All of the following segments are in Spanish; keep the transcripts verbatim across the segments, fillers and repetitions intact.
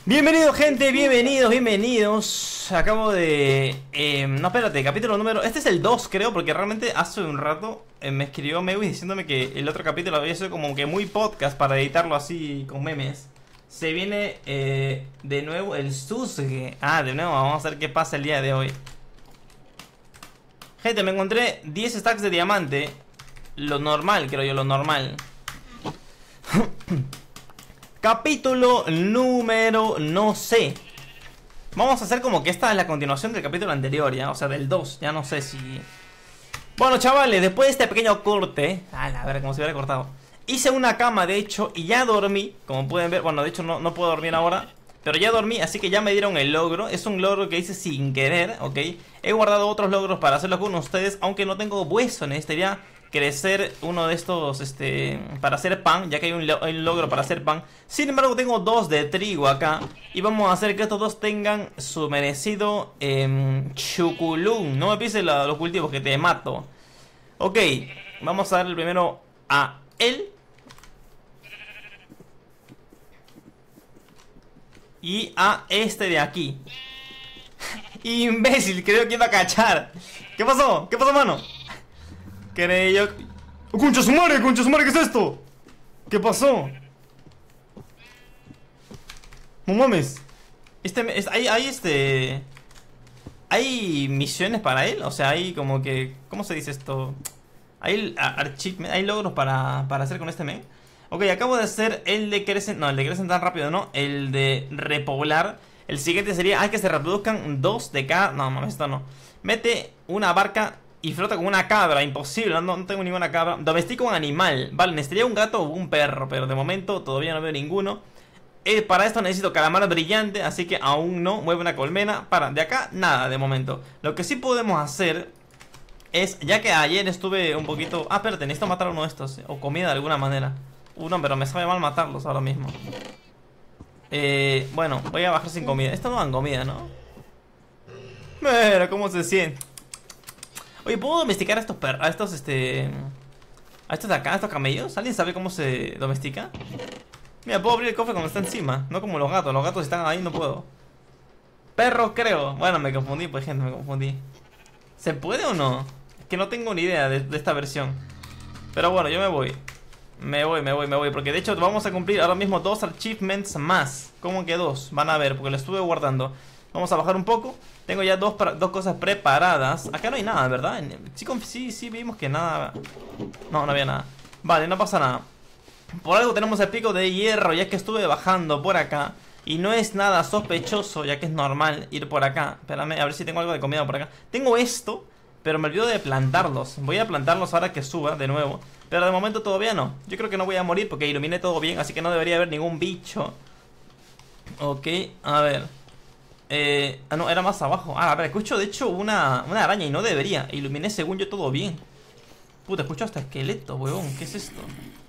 Bienvenidos, gente, bienvenidos, bienvenidos. Acabo de... Eh, no, espérate, capítulo número... Este es el dos, creo, porque realmente hace un rato eh, me escribió Mewis diciéndome que el otro capítulo había sido como que muy podcast para editarlo así con memes. Se viene eh, de nuevo el Susge. Ah, de nuevo, vamos a ver qué pasa el día de hoy. Gente, me encontré diez stacks de diamante. Lo normal, creo yo, lo normal. Capítulo número no sé. Vamos a hacer como que esta es la continuación del capítulo anterior, ya, o sea, del dos, ya no sé si... Bueno, chavales, después de este pequeño corte, a la ver, como se hubiera cortado, hice una cama, de hecho, y ya dormí, como pueden ver. Bueno, de hecho no, no puedo dormir ahora, pero ya dormí, así que ya me dieron el logro. Es un logro que hice sin querer, ok. He guardado otros logros para hacerlo con ustedes, aunque no tengo hueso. Necesitaría crecer uno de estos, este, para hacer pan, ya que hay un, lo hay un logro para hacer pan. Sin embargo, tengo dos de trigo acá, y vamos a hacer que estos dos tengan su merecido eh, chuculún. No me pises la, los cultivos, que te mato. Ok, vamos a darle primero a él. Y a este de aquí. Imbécil, creo que iba a cachar. ¿Qué pasó? ¿Qué pasó, mano? Creo... ¡Oh, concha su madre! ¡Concha su madre! ¿Qué es esto? ¿Qué pasó? No mames. Este... Es, hay, hay este... ¿Hay misiones para él? O sea, hay como que... ¿Cómo se dice esto? Hay achievement, hay logros para, para hacer con este men. Ok, acabo de hacer el de crecen... No, el de crecen tan rápido, ¿no? El de repoblar. El siguiente sería... Hay que se reproduzcan dos de cada... No, mames, esto no. Mete una barca y flota con una cabra. Imposible, no, no tengo ninguna cabra. Domestico un animal. Vale, necesitaría un gato o un perro, pero de momento todavía no veo ninguno. Eh, para esto necesito calamar brillante, así que aún no. Mueve una colmena. Para, de acá, nada de momento. Lo que sí podemos hacer es... Ya que ayer estuve un poquito... Ah, espérate, necesito matar a uno de estos, o comida de alguna manera. Uno, pero me sabe mal matarlos ahora mismo. Eh, bueno, voy a bajar sin comida. Estos no dan comida, ¿no? Mira cómo se siente. Oye, ¿puedo domesticar a estos perros? A estos, este... A estos de acá, a estos camellos. ¿Alguien sabe cómo se domestica? Mira, puedo abrir el cofre cuando está encima. No como los gatos, los gatos están ahí, no puedo. Perros, creo. Bueno, me confundí, pues, gente, me confundí. ¿Se puede o no? Es que no tengo ni idea de, de esta versión. Pero bueno, yo me voy. Me voy, me voy, me voy. Porque de hecho vamos a cumplir ahora mismo dos achievements más. ¿Cómo que dos? Van a ver, porque lo estuve guardando. Vamos a bajar un poco. Tengo ya dos, dos cosas preparadas. Acá no hay nada, ¿verdad? Sí, sí, sí, vimos que nada. No, no había nada. Vale, no pasa nada. Por algo tenemos el pico de hierro, ya que estuve bajando por acá. Y no es nada sospechoso, ya que es normal ir por acá. Espérame, a ver si tengo algo de comida por acá. Tengo esto, pero me olvido de plantarlos. Voy a plantarlos ahora que suba de nuevo. Pero de momento todavía no. Yo creo que no voy a morir porque iluminé todo bien, así que no debería haber ningún bicho. Ok, a ver. Eh, ah, no, era más abajo. Ah, a ver, escucho de hecho una, una araña y no debería. Iluminé según yo todo bien. Puta, escucho hasta esqueleto, huevón. ¿Qué es esto?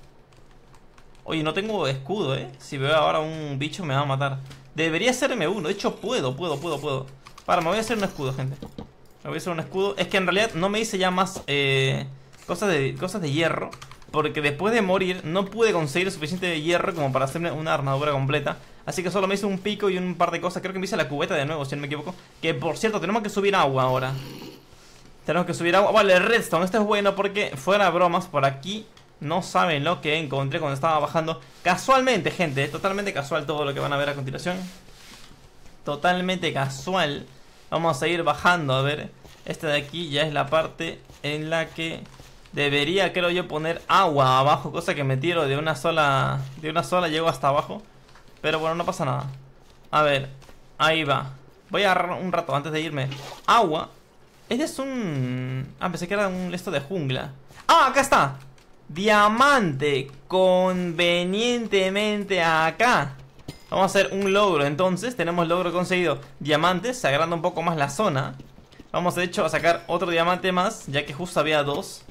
Oye, no tengo escudo, eh. Si veo ahora un bicho me va a matar. Debería ser M uno. De hecho, puedo, puedo, puedo, puedo. Para, me voy a hacer un escudo, gente. Me voy a hacer un escudo. Es que en realidad no me hice ya más eh, cosas, de, cosas de hierro. Porque después de morir no pude conseguir suficiente hierro como para hacerme una armadura completa. Así que solo me hice un pico y un par de cosas. Creo que me hice la cubeta de nuevo, si no me equivoco. Que por cierto, tenemos que subir agua ahora. Tenemos que subir agua. Vale, redstone, esto es bueno porque, fuera bromas, por aquí no saben lo que encontré cuando estaba bajando. Casualmente, gente, totalmente casual todo lo que van a ver a continuación. Totalmente casual. Vamos a ir bajando, a ver. Esta de aquí ya es la parte en la que debería, creo yo, poner agua abajo. Cosa que me tiro de una sola. De una sola llego hasta abajo. Pero bueno, no pasa nada. A ver, ahí va. Voy a agarrar un rato antes de irme. Agua. Este es un... Ah, pensé que era un esto de jungla. ¡Ah, acá está! Diamante. Convenientemente acá. Vamos a hacer un logro, entonces. Tenemos logro conseguido. Diamantes, se agranda un poco más la zona. Vamos de hecho a sacar otro diamante más, ya que justo había dos.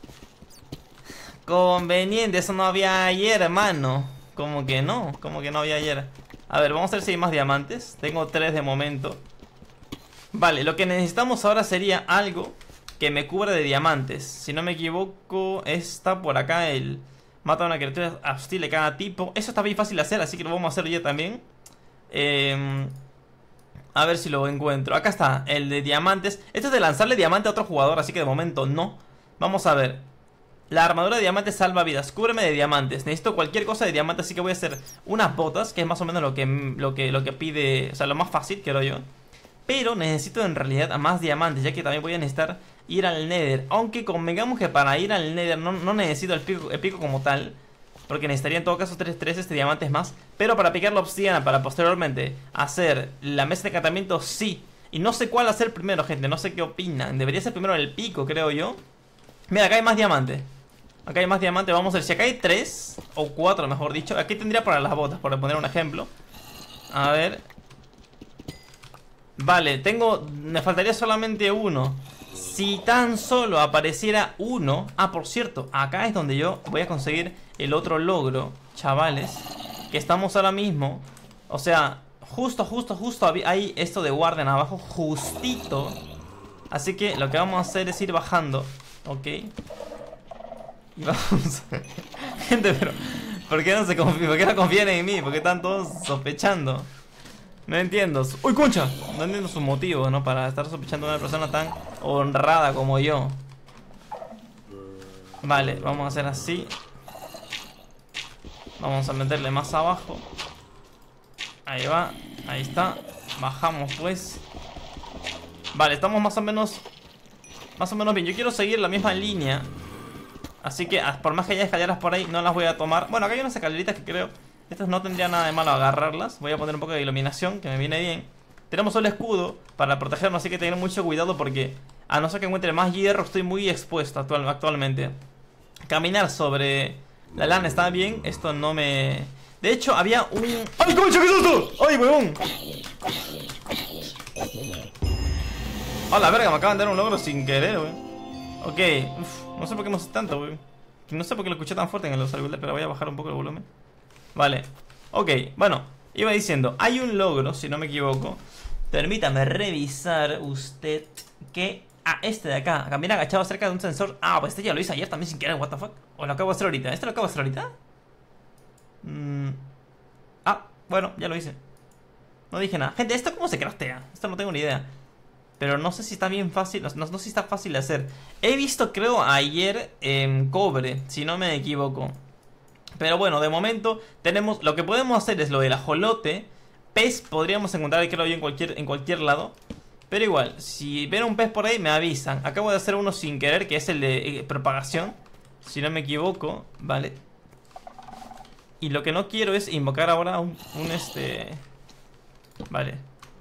Conveniente, eso no había ayer, hermano. Como que no, como que no había ayer. A ver, vamos a ver si hay más diamantes. Tengo tres de momento. Vale, lo que necesitamos ahora sería algo que me cubra de diamantes. Si no me equivoco, está por acá el... Mata a una criatura hostil de cada tipo. Eso está bien fácil de hacer, así que lo vamos a hacer ya también. Eh, a ver si lo encuentro. Acá está, el de diamantes. Esto es de lanzarle diamante a otro jugador, así que de momento no. Vamos a ver. La armadura de diamantes salva vidas. Cúbreme de diamantes. Necesito cualquier cosa de diamante, así que voy a hacer unas botas, que es más o menos lo que, lo que, lo que pide. O sea, lo más fácil, creo yo. Pero necesito en realidad más diamantes, ya que también voy a necesitar ir al Nether. Aunque convengamos que para ir al Nether no, no necesito el pico, el pico como tal, porque necesitaría en todo caso tres, tres este, diamantes más. Pero para picar la obsidiana, para posteriormente hacer la mesa de encantamiento, sí. Y no sé cuál hacer primero, gente, no sé qué opinan. Debería ser primero el pico, creo yo. Mira, acá hay más diamante. Acá hay más diamante, vamos a ver si acá hay tres o cuatro, mejor dicho. Aquí tendría para las botas, por poner un ejemplo. A ver. Vale, tengo... me faltaría solamente uno. Si tan solo apareciera uno... Ah, por cierto, acá es donde yo voy a conseguir el otro logro, chavales, que estamos ahora mismo. O sea, justo, justo, justo hay esto de guardian abajo, justito. Así que lo que vamos a hacer es ir bajando. Ok. Y vamos a... Gente, pero... ¿por qué no se confían? ¿Por qué no confían en mí? ¿Por qué están todos sospechando? No entiendo. ¡Uy, concha! No entiendo su motivo, ¿no? Para estar sospechando de una persona tan honrada como yo. Vale, vamos a hacer así. Vamos a meterle más abajo. Ahí va, ahí está. Bajamos pues. Vale, estamos más o menos Más o menos bien, yo quiero seguir la misma línea. Así que por más que haya escaleras por ahí, no las voy a tomar. Bueno, acá hay unas escaleritas que creo estas no tendría nada de malo agarrarlas. Voy a poner un poco de iluminación, que me viene bien. Tenemos el escudo para protegernos, así que tener mucho cuidado porque a no ser que encuentre más hierro, estoy muy expuesto actual, actualmente. Caminar sobre la lana está bien, esto no me... De hecho, había un... ¡Ay, concha, qué susto! ¡Ay, huevón! ¡A la verga! Me acaban de dar un logro sin querer, wey. Ok, uf, no sé por qué no sé tanto, wey. No sé por qué lo escuché tan fuerte en los auriculares, pero voy a bajar un poco el volumen. Vale, ok, bueno, iba diciendo, hay un logro, si no me equivoco. Permítame revisar usted que... Ah, este de acá, caminar agachado cerca de un sensor. Ah, pues este ya lo hice ayer también sin querer, what the fuck. O lo acabo de hacer ahorita, ¿este lo acabo de hacer ahorita? Mm. Ah, bueno, ya lo hice. No dije nada. Gente, ¿esto cómo se craftea? Esto no tengo ni idea. Pero no sé si está bien fácil, no, no, no sé si está fácil de hacer. He visto, creo, ayer en cobre, si no me equivoco. Pero bueno, de momento tenemos... Lo que podemos hacer es lo del ajolote. Pez podríamos encontrar, creo yo, en cualquier, en cualquier lado. Pero igual, si ven un pez por ahí, me avisan. Acabo de hacer uno sin querer, que es el de eh, propagación, si no me equivoco. Vale. Y lo que no quiero es invocar ahora un, un este... Vale.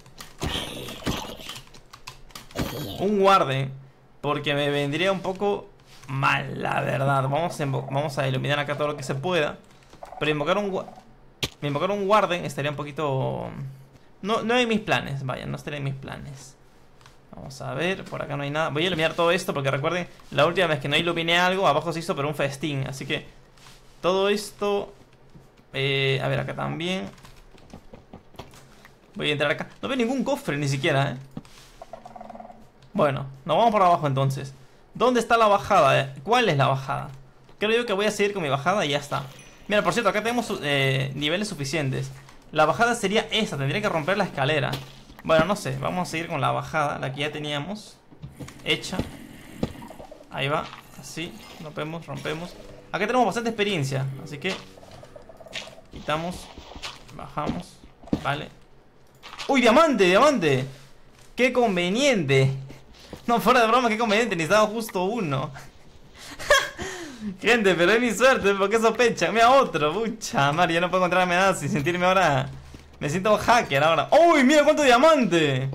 Un guarde, porque me vendría un poco mal, la verdad. Vamos a, vamos a iluminar acá todo lo que se pueda. Pero invocar un invocar un guarde estaría un poquito... No, no hay mis planes, vaya, no estaría en mis planes. Vamos a ver, por acá no hay nada. Voy a iluminar todo esto porque recuerden, la última vez que no iluminé algo, abajo se hizo pero un festín. Así que todo esto... Eh, a ver, acá también. Voy a entrar acá. No veo ningún cofre ni siquiera, eh. Bueno, nos vamos por abajo entonces. ¿Dónde está la bajada? ¿Cuál es la bajada? Creo yo que voy a seguir con mi bajada y ya está. Mira, por cierto, acá tenemos eh, niveles suficientes. La bajada sería esa, tendría que romper la escalera. Bueno, no sé, vamos a seguir con la bajada, la que ya teníamos hecha. Ahí va, así, rompemos, rompemos. Acá tenemos bastante experiencia, así que quitamos, bajamos, vale. ¡Uy, diamante, diamante! ¡Qué conveniente! No, fuera de broma, qué conveniente, necesitaba justo uno. Gente, pero es mi suerte, ¿por qué sospechan? Mira otro, pucha madre, ya no puedo encontrarme nada sin sentirme ahora... Me siento hacker ahora. ¡Uy, mira cuánto diamante!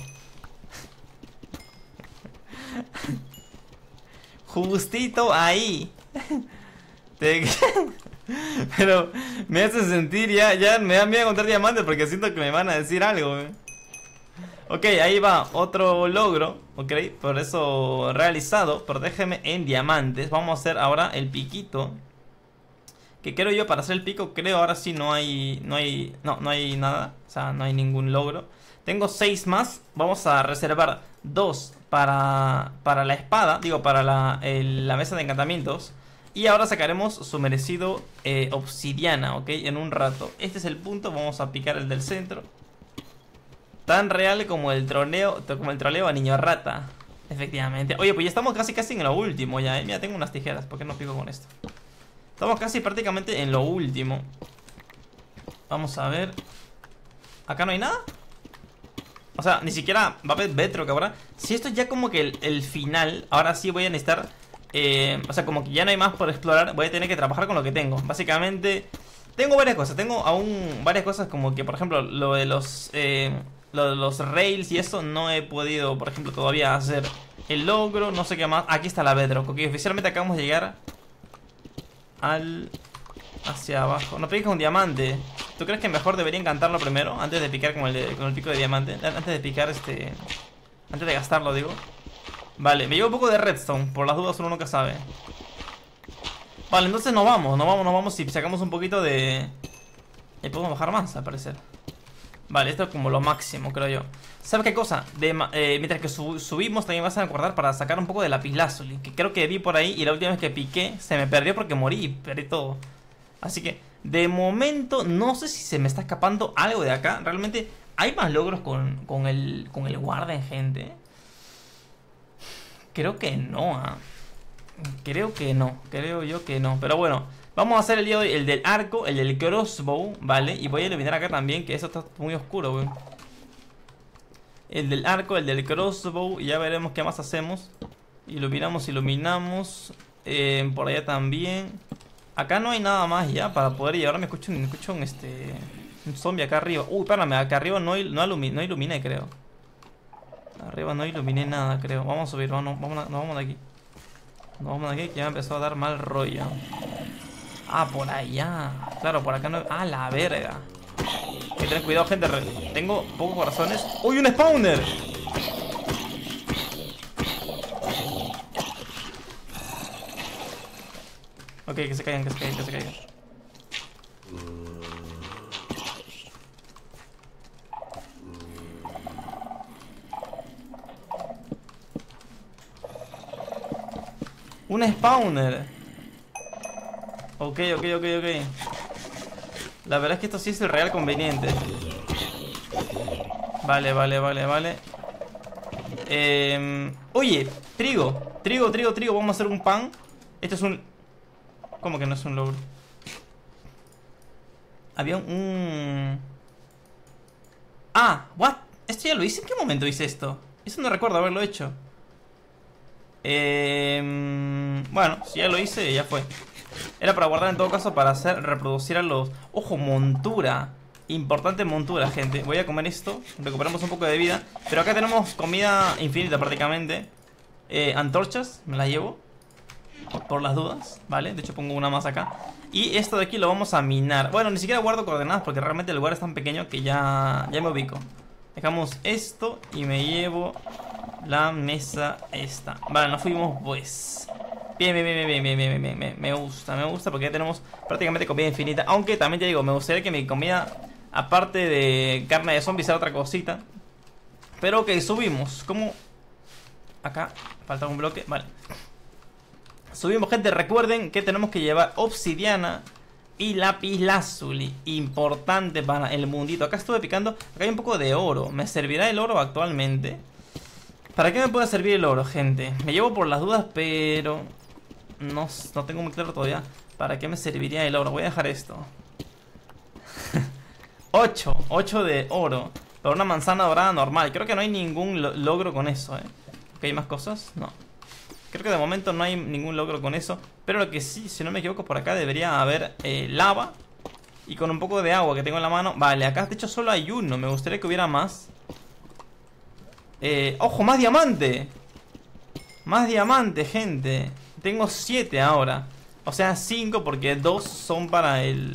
Justito ahí. Te... Pero me hace sentir ya, ya me da miedo encontrar diamantes porque siento que me van a decir algo, ¿eh? Ok, ahí va otro logro, ok, por eso realizado. Protégeme en diamantes. Vamos a hacer ahora el piquito. Que creo yo para hacer el pico, creo ahora sí no hay, no hay, no, no hay nada. O sea, no hay ningún logro. Tengo seis más, vamos a reservar dos para, para la espada, digo para la, el, la mesa de encantamientos. Y ahora sacaremos su merecido eh, obsidiana, ok, en un rato. Este es el punto, vamos a picar el del centro. Tan real como el troleo, como el troleo a niño rata. Efectivamente. Oye, pues ya estamos casi casi en lo último ya, ¿eh? Mira, tengo unas tijeras, ¿por qué no pico con esto? Estamos casi prácticamente en lo último. Vamos a ver. ¿Acá no hay nada? O sea, ni siquiera va a haber Bedrock ahora. Si esto es ya como que el, el final, ahora sí voy a necesitar eh, o sea, como que ya no hay más por explorar. Voy a tener que trabajar con lo que tengo. Básicamente, tengo varias cosas. Tengo aún varias cosas como que, por ejemplo, lo de los eh, lo de los rails y eso. No he podido, por ejemplo, todavía hacer el logro, no sé qué más. Aquí está la Bedrock, ok, oficialmente acabamos de llegar al... hacia abajo. No piques con diamante. ¿Tú crees que mejor debería encantarlo primero? Antes de picar con el, de, con el pico de diamante. Antes de picar este... Antes de gastarlo, digo. Vale, me llevo un poco de redstone. Por las dudas uno nunca sabe. Vale, entonces nos vamos, nos vamos, nos vamos. Si sacamos un poquito de... Y podemos bajar más, al parecer. Vale, esto es como lo máximo, creo yo. ¿Sabes qué cosa? De, eh, mientras que sub subimos también vas a acordar para sacar un poco de lapislázuli, que creo que vi por ahí y la última vez que piqué se me perdió porque morí y perdí todo. Así que, de momento, no sé si se me está escapando algo de acá. Realmente, ¿hay más logros con, con el con el Warden, gente? Creo que no, ¿eh? Creo que no, creo yo que no. Pero bueno, vamos a hacer el día de hoy el del arco, el del crossbow, ¿vale? Y voy a iluminar acá también, que eso está muy oscuro, güey. El del arco, el del crossbow. Y ya veremos qué más hacemos. Iluminamos, iluminamos eh, por allá también. Acá no hay nada más ya para poder llevar. Me escucho, me escucho un, este, un zombie acá arriba. Uy, espérame, acá arriba no, no, ilumi, no iluminé, creo. Arriba no iluminé nada, creo. Vamos a subir, vamos, vamos, nos vamos de aquí. Nos vamos de aquí, que ya me empezó a dar mal rollo. Ah, por allá. Claro, por acá no... Ah, la verga. Hay que tener cuidado, gente. Tengo pocos corazones. ¡Uy, un spawner! Ok, que se caigan, que se caigan, que se caigan. Un spawner. Ok, ok, ok, ok. La verdad es que esto sí es el real conveniente. Vale, vale, vale, vale. eh, Oye, trigo. Trigo, trigo, trigo, vamos a hacer un pan. Esto es un... ¿Cómo que no es un logro? Había un... Ah, what? ¿Esto ya lo hice? ¿En qué momento hice esto? Eso no recuerdo haberlo hecho. Eh, bueno, si ya lo hice, ya fue. Era para guardar en todo caso para hacer reproducir a los... Ojo, montura. Importante montura, gente. Voy a comer esto, recuperamos un poco de vida. Pero acá tenemos comida infinita prácticamente. eh, Antorchas, me las llevo por las dudas, ¿vale? De hecho pongo una más acá. Y esto de aquí lo vamos a minar. Bueno, ni siquiera guardo coordenadas porque realmente el lugar es tan pequeño que ya, ya me ubico. Dejamos esto y me llevo la mesa esta. Vale, nos fuimos pues. Bien, bien, bien, bien, bien, bien, bien, bien. Me gusta, me gusta porque ya tenemos prácticamente comida infinita. Aunque también te digo, me gustaría que mi comida, aparte de carne de zombie, sea otra cosita. Pero ok, subimos. ¿Cómo? Acá, falta un bloque, vale. Subimos, gente, recuerden que tenemos que llevar obsidiana y lapislázuli. Importante para el mundito. Acá estuve picando, acá hay un poco de oro. ¿Me servirá el oro actualmente? ¿Para qué me puede servir el oro, gente? Me llevo por las dudas, pero... No, no tengo muy claro todavía para qué me serviría el oro. Voy a dejar esto. ocho, ocho de oro. Pero una manzana dorada normal. Creo que no hay ningún lo logro con eso, ¿eh? ¿Ok, hay más cosas? No. Creo que de momento no hay ningún logro con eso. Pero lo que sí, si no me equivoco, por acá debería haber eh, lava. Y con un poco de agua que tengo en la mano. Vale, acá de hecho solo hay uno. Me gustaría que hubiera más. Eh, ¡Ojo! ¡Más diamante! Más diamante, gente. Tengo siete ahora. O sea, cinco porque dos son para el...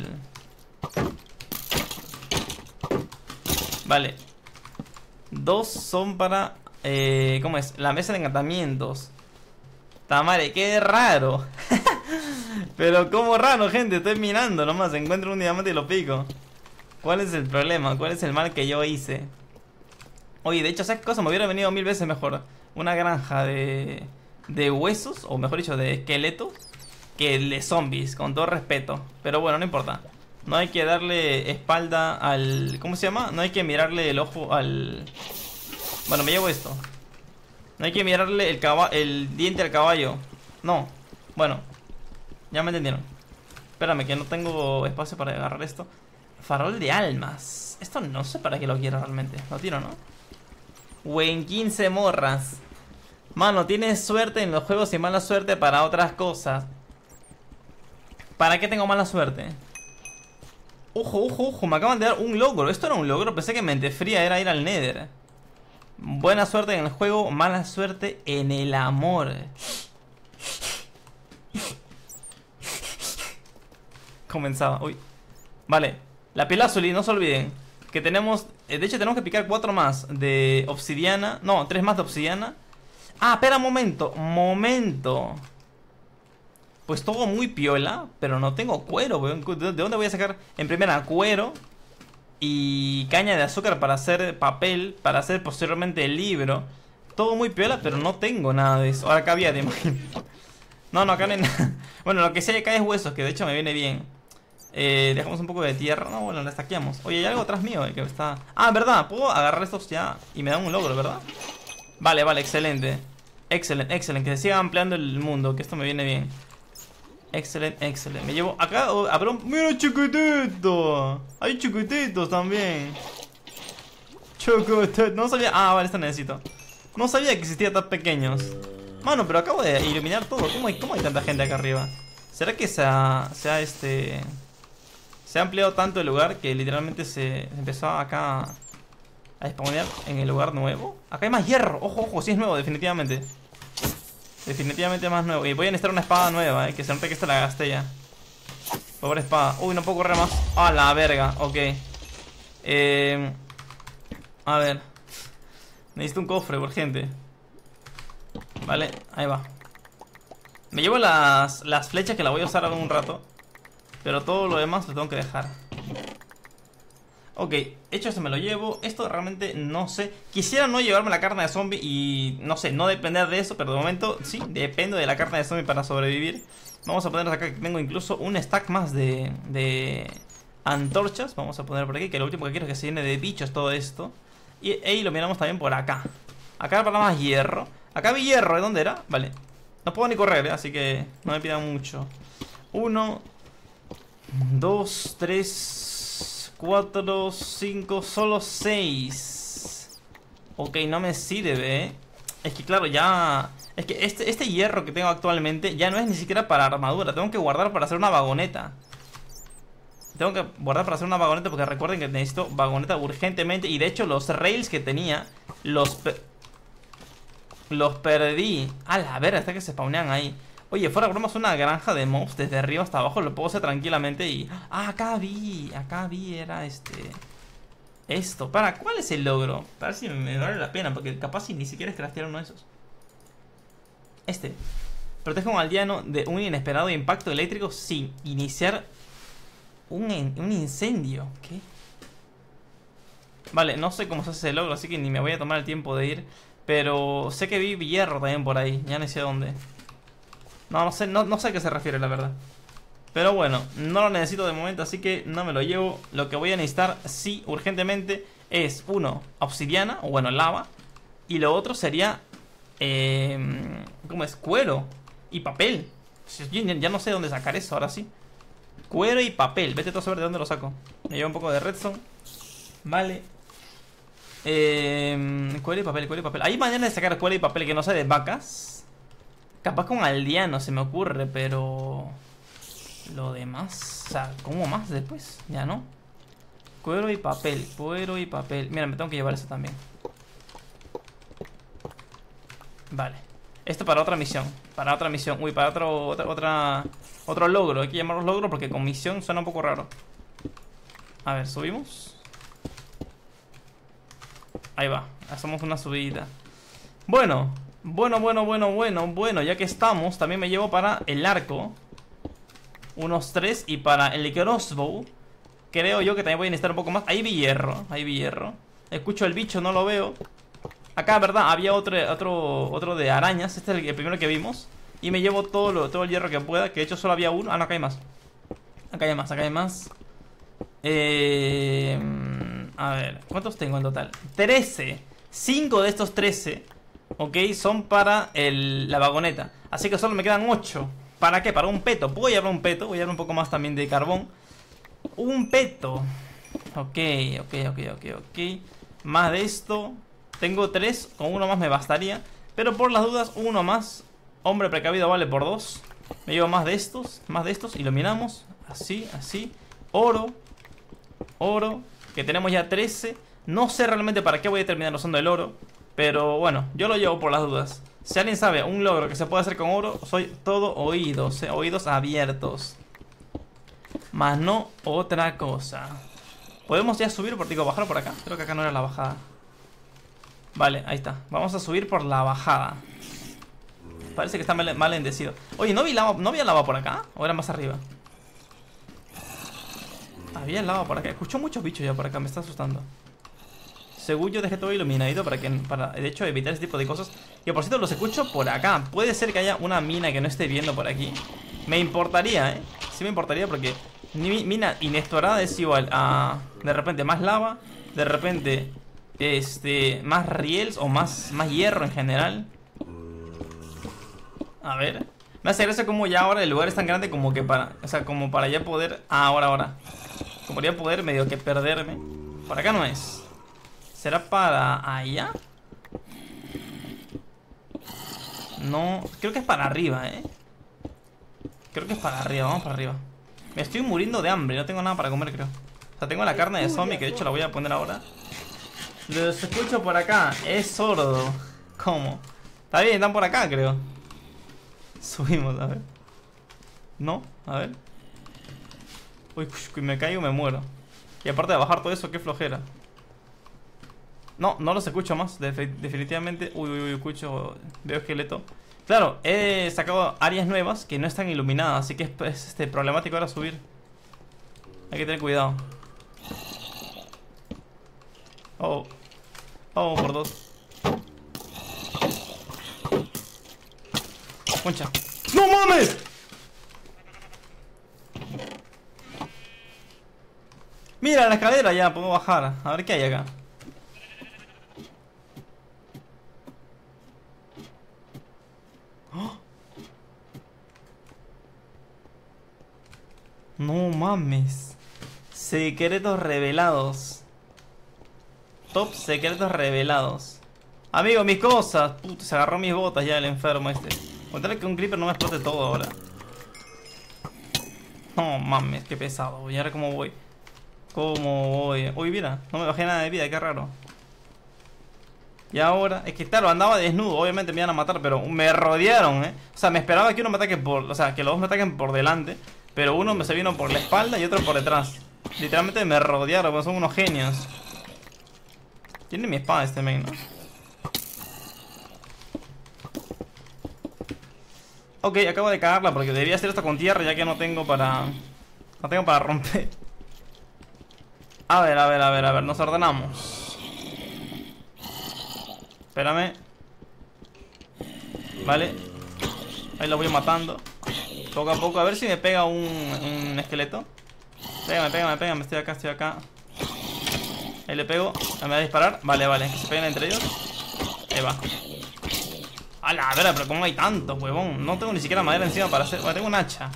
Vale. Dos son para... Eh, ¿Cómo es? La mesa de encantamientos. Tamare, qué raro. Pero como raro, gente. Estoy minando nomás. Encuentro un diamante y lo pico. ¿Cuál es el problema? ¿Cuál es el mal que yo hice? Oye, de hecho, ¿sabes qué cosa? Me hubiera venido mil veces mejor una granja de... de huesos, o mejor dicho, de esqueletos, que de zombies, con todo respeto. Pero bueno, no importa. No hay que darle espalda al... ¿Cómo se llama? No hay que mirarle el ojo al... Bueno, me llevo esto. No hay que mirarle el, caba... el diente al caballo. No. Bueno, ya me entendieron. Espérame, que no tengo espacio para agarrar esto. Farol de almas. Esto no sé para qué lo quiero realmente. Lo tiro, ¿no? O en quince morras. Mano, tienes suerte en los juegos y mala suerte para otras cosas. ¿Para qué tengo mala suerte? Ojo, ojo, ojo, me acaban de dar un logro. Esto era un logro, pensé que mente fría era ir al Nether. Buena suerte en el juego, mala suerte en el amor. Comenzaba, uy. Vale, la piel azul y no se olviden que tenemos, de hecho tenemos que picar cuatro más de obsidiana. No, tres más de obsidiana. Ah, espera un momento, momento. Pues todo muy piola, pero no tengo cuero, weón. ¿De dónde voy a sacar? En primera, cuero y caña de azúcar para hacer papel, para hacer posteriormente el libro. Todo muy piola, pero no tengo nada de eso. Ahora acá había, te imagino. No, no, acá no hay nada. Bueno, lo que sí hay acá es huesos, que de hecho me viene bien. Eh, dejamos un poco de tierra. No, bueno, la estaqueamos. Oye, hay algo atrás mío, eh, que está... Ah, verdad, puedo agarrar estos ya y me dan un logro, ¿verdad? Vale, vale, excelente. Excelente, excelente, que se siga ampliando el mundo, que esto me viene bien. Excelente, excelente. Me llevo acá, oh, habrá un... ¡Mira, chiquitito! Hay chiquititos también. Chiquitito, no sabía... Ah, vale, esto necesito. No sabía que existían tan pequeños. Mano, pero acabo de iluminar todo. ¿Cómo hay, cómo hay tanta gente acá arriba? ¿Será que se ha, se ha este... Se ha ampliado tanto el lugar que literalmente se empezó acá a spawnear en el lugar nuevo? Acá hay más hierro. Ojo, ojo, sí es nuevo, definitivamente. Definitivamente más nuevo. Y voy a necesitar una espada nueva, eh, que se note que esta la gasté ya. Pobre espada. Uy, no puedo correr más. A la verga, ok. Eh, a ver. Necesito un cofre, urgente. Vale, ahí va. Me llevo las, las flechas que la voy a usar ahora un rato. Pero todo lo demás lo tengo que dejar. Ok, hecho eso me lo llevo. Esto realmente no sé. Quisiera no llevarme la carne de zombie y no sé, no depender de eso. Pero de momento sí, dependo de la carne de zombie para sobrevivir. Vamos a poner acá que tengo incluso un stack más de, de antorchas. Vamos a poner por aquí, que lo último que quiero es que se llene de bichos todo esto. Y, y lo miramos también por acá. Acá para más hierro. Acá vi hierro, ¿de dónde era? Vale. No puedo ni correr, ¿eh? Así que no me pidan mucho. Uno, dos, tres, cuatro, cinco, solo seis. Ok, no me sirve, ¿eh? Es que claro, ya... Es que este, este hierro que tengo actualmente ya no es ni siquiera para armadura. Tengo que guardar para hacer una vagoneta. Tengo que guardar para hacer una vagoneta porque recuerden que necesito vagoneta urgentemente. Y de hecho los rails que tenía los... Pe Los perdí. A la verga, hasta que se spawnean ahí. Oye, fuera bromas, una granja de mobs desde arriba hasta abajo. Lo puedo hacer tranquilamente y... Ah, acá vi. Acá vi, era este... Esto. Para, ¿cuál es el logro? Para ver si me vale la pena. Porque capaz si ni siquiera es craftear uno de esos. Este. Protege a un aldeano de un inesperado impacto eléctrico sin iniciar un, un incendio. ¿Qué? Vale, no sé cómo se hace ese logro, así que ni me voy a tomar el tiempo de ir. Pero sé que vi hierro también por ahí. Ya no sé dónde. No, no sé, no, no sé a qué se refiere, la verdad. Pero bueno, no lo necesito de momento, así que no me lo llevo. Lo que voy a necesitar, sí, urgentemente, es uno, obsidiana, o bueno, lava. Y lo otro sería eh, ¿cómo es? Cuero y papel. Ya no sé dónde sacar eso, ahora sí. Cuero y papel, vete tú a saber de dónde lo saco. Me llevo un poco de redstone. Vale. Eh, cuero y papel, cuero y papel. Hay maneras de sacar cuero y papel que no sea de vacas. Capaz con aldeano se me ocurre, pero... Lo demás... O sea, ¿cómo más después? Ya no. Cuero y papel, cuero y papel. Mira, me tengo que llevar eso también. Vale. Esto para otra misión. Para otra misión. Uy, para otro, otra, otra, otro logro. Hay que llamarlos logro porque con misión suena un poco raro. A ver, subimos. Ahí va, hacemos una subida. Bueno, bueno, bueno, bueno, bueno, bueno. Ya que estamos, también me llevo para el arco unos tres. Y para el crossbow creo yo que también voy a necesitar un poco más. Ahí vi hierro, ahí vi hierro. Escucho el bicho, no lo veo. Acá, ¿verdad? Había otro, otro, otro de arañas. Este es el, el primero que vimos. Y me llevo todo, lo, todo el hierro que pueda. Que de hecho solo había uno. Ah, no, acá hay más. Acá hay más, acá hay más. Eh, a ver, ¿cuántos tengo en total? trece. cinco de estos trece, ok, son para el, la vagoneta. Así que solo me quedan ocho. ¿Para qué? Para un peto. Puedo llevar un peto. Voy a llevar un poco más también de carbón. Un peto. Ok, ok, ok, ok, ok. Más de esto. Tengo tres. Con uno más me bastaría. Pero por las dudas, uno más. Hombre precavido vale por dos. Me llevo más de estos. Más de estos. Iluminamos. Así, así. Oro. Oro. Que tenemos ya trece. No sé realmente para qué voy a terminar usando el oro. Pero bueno, yo lo llevo por las dudas. Si alguien sabe un logro que se puede hacer con oro, soy todo oídos, eh, oídos abiertos. Más no otra cosa. ¿Podemos ya subir por, digo, bajar por acá? Creo que acá no era la bajada. Vale, ahí está. Vamos a subir por la bajada. Parece que está mal, mal endecido. Oye, ¿no vi lava, ¿no había lava por acá? ¿O era más arriba? Había lava por acá. Escucho muchos bichos ya por acá, me está asustando. Según yo dejé todo iluminadito para que, para de hecho, evitar ese tipo de cosas. Y por cierto, los escucho por acá. Puede ser que haya una mina que no esté viendo por aquí. Me importaría, ¿eh? Sí me importaría porque mina inexplorada es igual a, de repente, más lava. De repente, este, más riels o más, más hierro en general. A ver. Me hace gracia como ya ahora el lugar es tan grande como que para, o sea, como para ya poder, ah, ahora, ahora. Como para ya poder medio que perderme. Por acá no es. ¿Será para allá? No, creo que es para arriba, ¿eh? Creo que es para arriba, vamos para arriba. Me estoy muriendo de hambre, no tengo nada para comer, creo. O sea, tengo la carne de zombie, que de hecho la voy a poner ahora. Los escucho por acá, es sordo. ¿Cómo? Está bien, están por acá, creo. Subimos, a ver. No, a ver. Uy, me caigo, me muero. Y aparte de bajar todo eso, qué flojera. No, no los escucho más, definitivamente. Uy, uy, uy, escucho, veo esqueleto. Claro, he sacado áreas nuevas que no están iluminadas, así que es, es este, problemático ahora subir. Hay que tener cuidado. Oh, oh, por dos. Concha. ¡No mames! Mira la escalera, ya puedo bajar. A ver qué hay acá. No mames. Secretos revelados. Top secretos revelados. Amigo, mis cosas. Puta, se agarró mis botas ya el enfermo este. Contarle que un creeper no me explote todo ahora. No mames, qué pesado. Y ahora cómo voy. ¿Cómo voy? Uy, mira, no me bajé nada de vida, qué raro. Y ahora, es que claro, andaba desnudo. Obviamente me iban a matar, pero me rodearon, eh. O sea, me esperaba que uno me ataque por, o sea, que los dos me ataquen por delante. Pero uno me se vino por la espalda y otro por detrás. Literalmente me rodearon, porque son unos genios. Tiene mi espada este men, ¿no? Ok, acabo de cagarla porque debería hacer esto con tierra, ya que no tengo para... No tengo para romper. A ver, a ver, a ver, a ver, nos ordenamos. Espérame. Vale. Ahí lo voy matando. Poco a poco, a ver si me pega un, un esqueleto. Pégame, pégame, pégame, estoy acá, estoy acá. Ahí le pego, me va a disparar. Vale, vale, que se peguen entre ellos. Ahí va. A la vera, pero ¿cómo hay tantos, huevón? No tengo ni siquiera madera encima para hacer... Bueno, tengo un hacha.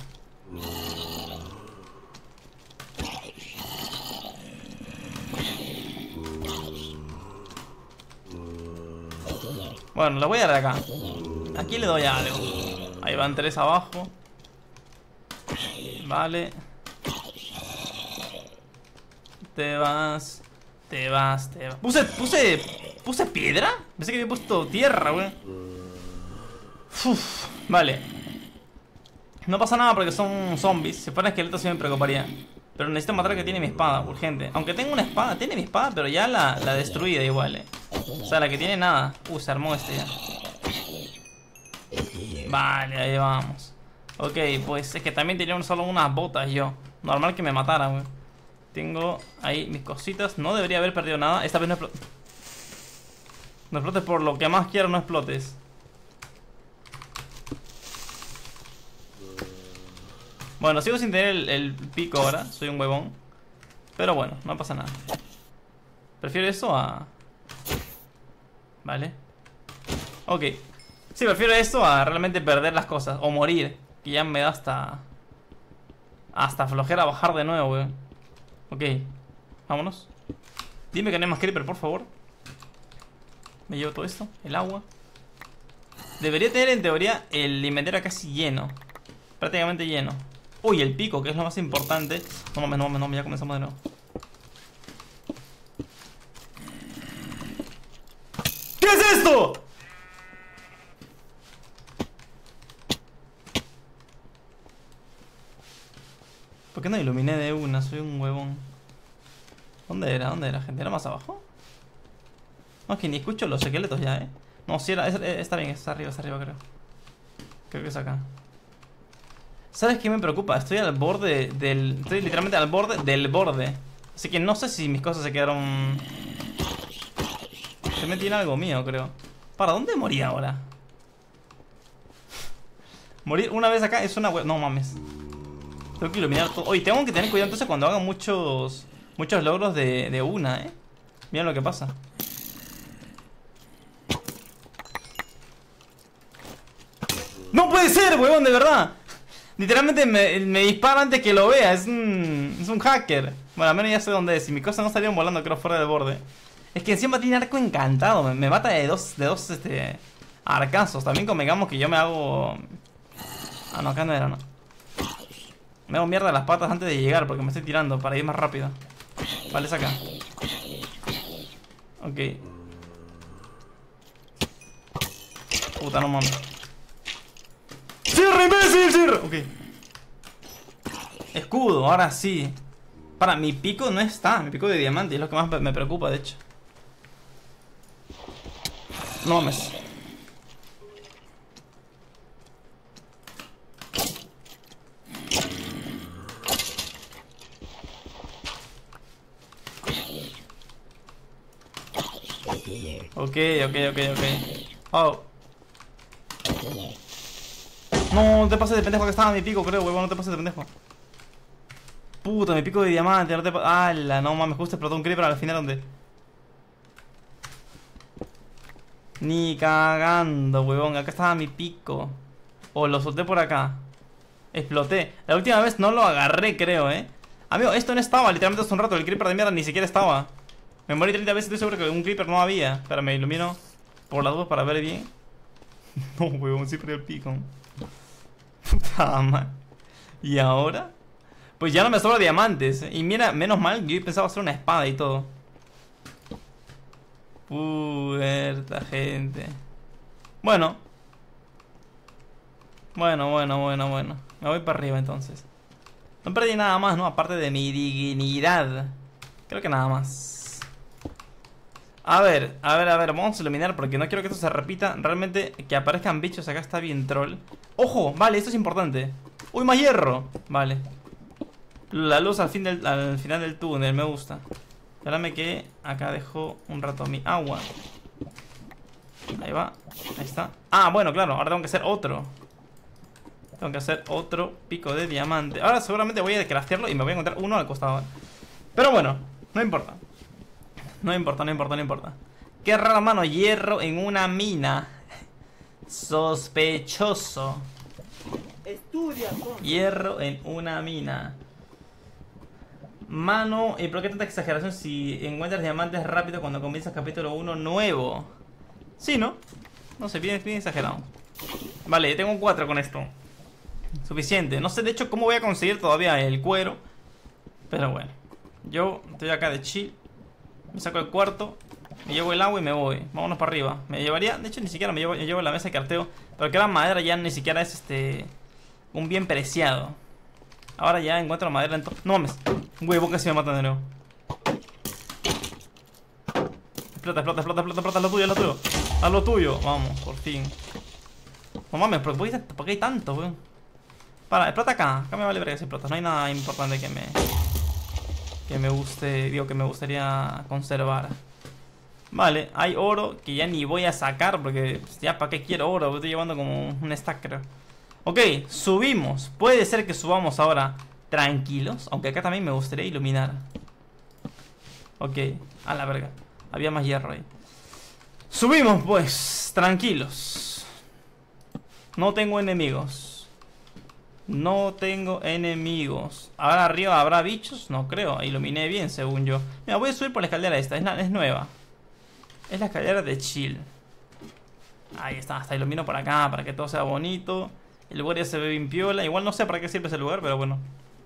Bueno, le voy a dar acá. Aquí le doy algo. Ahí van tres abajo. Vale. Te vas. Te vas, te vas. Puse, puse, puse piedra. Pensé que había puesto tierra, güey. Uf, vale. No pasa nada porque son zombies. Si fueran esqueletos sí me preocuparía. Pero necesito matar al que tiene mi espada, urgente. Aunque tengo una espada, tiene mi espada, pero ya la, la destruida igual, eh. O sea, la que tiene nada. Uh, se armó este ya. Vale, ahí vamos. Ok, pues es que también tenía solo unas botas yo. Normal que me matara, güey. Tengo ahí mis cositas. No debería haber perdido nada. Esta vez no explotes. No explotes por lo que más quiero, no explotes. Bueno, sigo sin tener el, el pico ahora. Soy un huevón. Pero bueno, no pasa nada. Prefiero eso a... Vale. Ok. Sí, prefiero esto a realmente perder las cosas. O morir. Que ya me da hasta... Hasta flojera bajar de nuevo, weón. Ok. Vámonos. Dime que no hay más creeper, por favor. Me llevo todo esto. El agua. Debería tener en teoría el inventario casi lleno. Prácticamente lleno. Uy, el pico, que es lo más importante. No mames, no mames, no mames, ya comenzamos de nuevo. ¿Qué es esto? ¿Por qué no iluminé de una? Soy un huevón. ¿Dónde era? ¿Dónde era, gente? ¿Era más abajo? No, es que ni escucho los esqueletos ya, eh. No, si era, es, está bien, está arriba, está arriba, creo. Creo que es acá. ¿Sabes qué me preocupa? Estoy al borde del... Estoy literalmente al borde del borde. Así que no sé si mis cosas se quedaron... Se metí en algo mío, creo. ¿Para dónde morí ahora? Morir una vez acá es una hue... No mames. Tengo que iluminar todo. Oye, tengo que tener cuidado entonces cuando haga muchos... Muchos logros de, de una, eh. Mira lo que pasa. ¡No puede ser, huevón! De verdad. Literalmente me, me dispara antes que lo vea. Es un... Es un hacker. Bueno, al menos ya sé dónde es. Si mis cosas no salieron volando, creo, fuera del borde. Es que encima tiene arco encantado. Me, me mata de dos, de dos, este... arcazos. También convengamos que yo me hago... Ah, no, acá no era, no. Me hago mierda las patas antes de llegar porque me estoy tirando para ir más rápido. Vale, es acá. Ok. Puta, no mames. ¡Cierra, imbécil! ¡Cierra! Ok. Escudo, ahora sí. Para, mi pico no está. Mi pico de diamante es lo que más me preocupa, de hecho. No mames. Ok, ok, ok, ok. Oh. No, no te pases de pendejo, que estaba en mi pico, creo, huevón. No te pases de pendejo. Puta, mi pico de diamante. No te pases. ¡Hala! No mames, justo explotó un creeper al final, ¿dónde? Ni cagando, huevón. Acá estaba mi pico. O lo solté por acá. Exploté. La última vez no lo agarré, creo, eh. Amigo, esto no estaba. Literalmente hace un rato. El creeper de mierda ni siquiera estaba. Me morí treinta veces, estoy seguro que un creeper no había. Espera, me ilumino por las dos para ver bien. No, huevón, sí perdió el pico. Puta madre. ¿Y ahora? Pues ya no me sobra diamantes. Y mira, menos mal, yo pensaba hacer una espada y todo. Puerta, gente. Bueno. Bueno, bueno, bueno, bueno. Me voy para arriba entonces. No perdí nada más, ¿no? Aparte de mi dignidad. Creo que nada más. A ver, a ver, a ver, vamos a iluminar porque no quiero que esto se repita. Realmente que aparezcan bichos acá está bien troll. ¡Ojo! Vale, esto es importante. ¡Uy, más hierro! Vale. La luz al, fin del, al final del túnel, me gusta. Espérame que acá dejo un rato mi agua. Ahí va, ahí está. Ah, bueno, claro, ahora tengo que hacer otro. Tengo que hacer otro pico de diamante. Ahora seguramente voy a craftearlo y me voy a encontrar uno al costado. Pero bueno, no importa. No importa, no importa, no importa. Qué raro, mano, hierro en una mina. Sospechoso. Estudia, hierro en una mina. Mano, ¿y por qué tanta exageración si encuentras diamantes rápido cuando comienzas capítulo uno nuevo? Sí, ¿no? No sé, bien, bien exagerado. Vale, tengo cuatro con esto. Suficiente. No sé, de hecho, cómo voy a conseguir todavía el cuero. Pero bueno. Yo estoy acá de chill. Me saco el cuarto. Me llevo el agua y me voy. Vámonos para arriba. Me llevaría, de hecho, ni siquiera me llevo, me llevo la mesa de carteo. Pero que la madera ya ni siquiera es este... un bien preciado. Ahora ya encuentro madera en todo. No mames. Huevo, casi me matan de nuevo. Explota, explota, explota, explota, explota. Lo tuyo, lo tuyo. A lo tuyo. Vamos, por fin. No mames, ¿por qué, por qué hay tanto, weón? Para, explota acá. Acá me vale ver que se explota. No hay nada importante que me... Que me guste, digo, que me gustaría conservar. Vale, hay oro que ya ni voy a sacar porque pues, ya para qué quiero oro. Estoy llevando como un stack, creo. Ok, subimos. Puede ser que subamos ahora tranquilos, aunque acá también me gustaría iluminar. Ok, a la verga. Había más hierro ahí. Subimos pues, tranquilos. No tengo enemigos. No tengo enemigos. Ahora arriba habrá bichos, no creo. Iluminé bien según yo. Mira, voy a subir por la escalera esta, es, la, es nueva. Es la escalera de chill. Ahí está, hasta ilumino por acá para que todo sea bonito. El lugar ya se ve bien piola. Igual no sé para qué sirve ese lugar, pero bueno.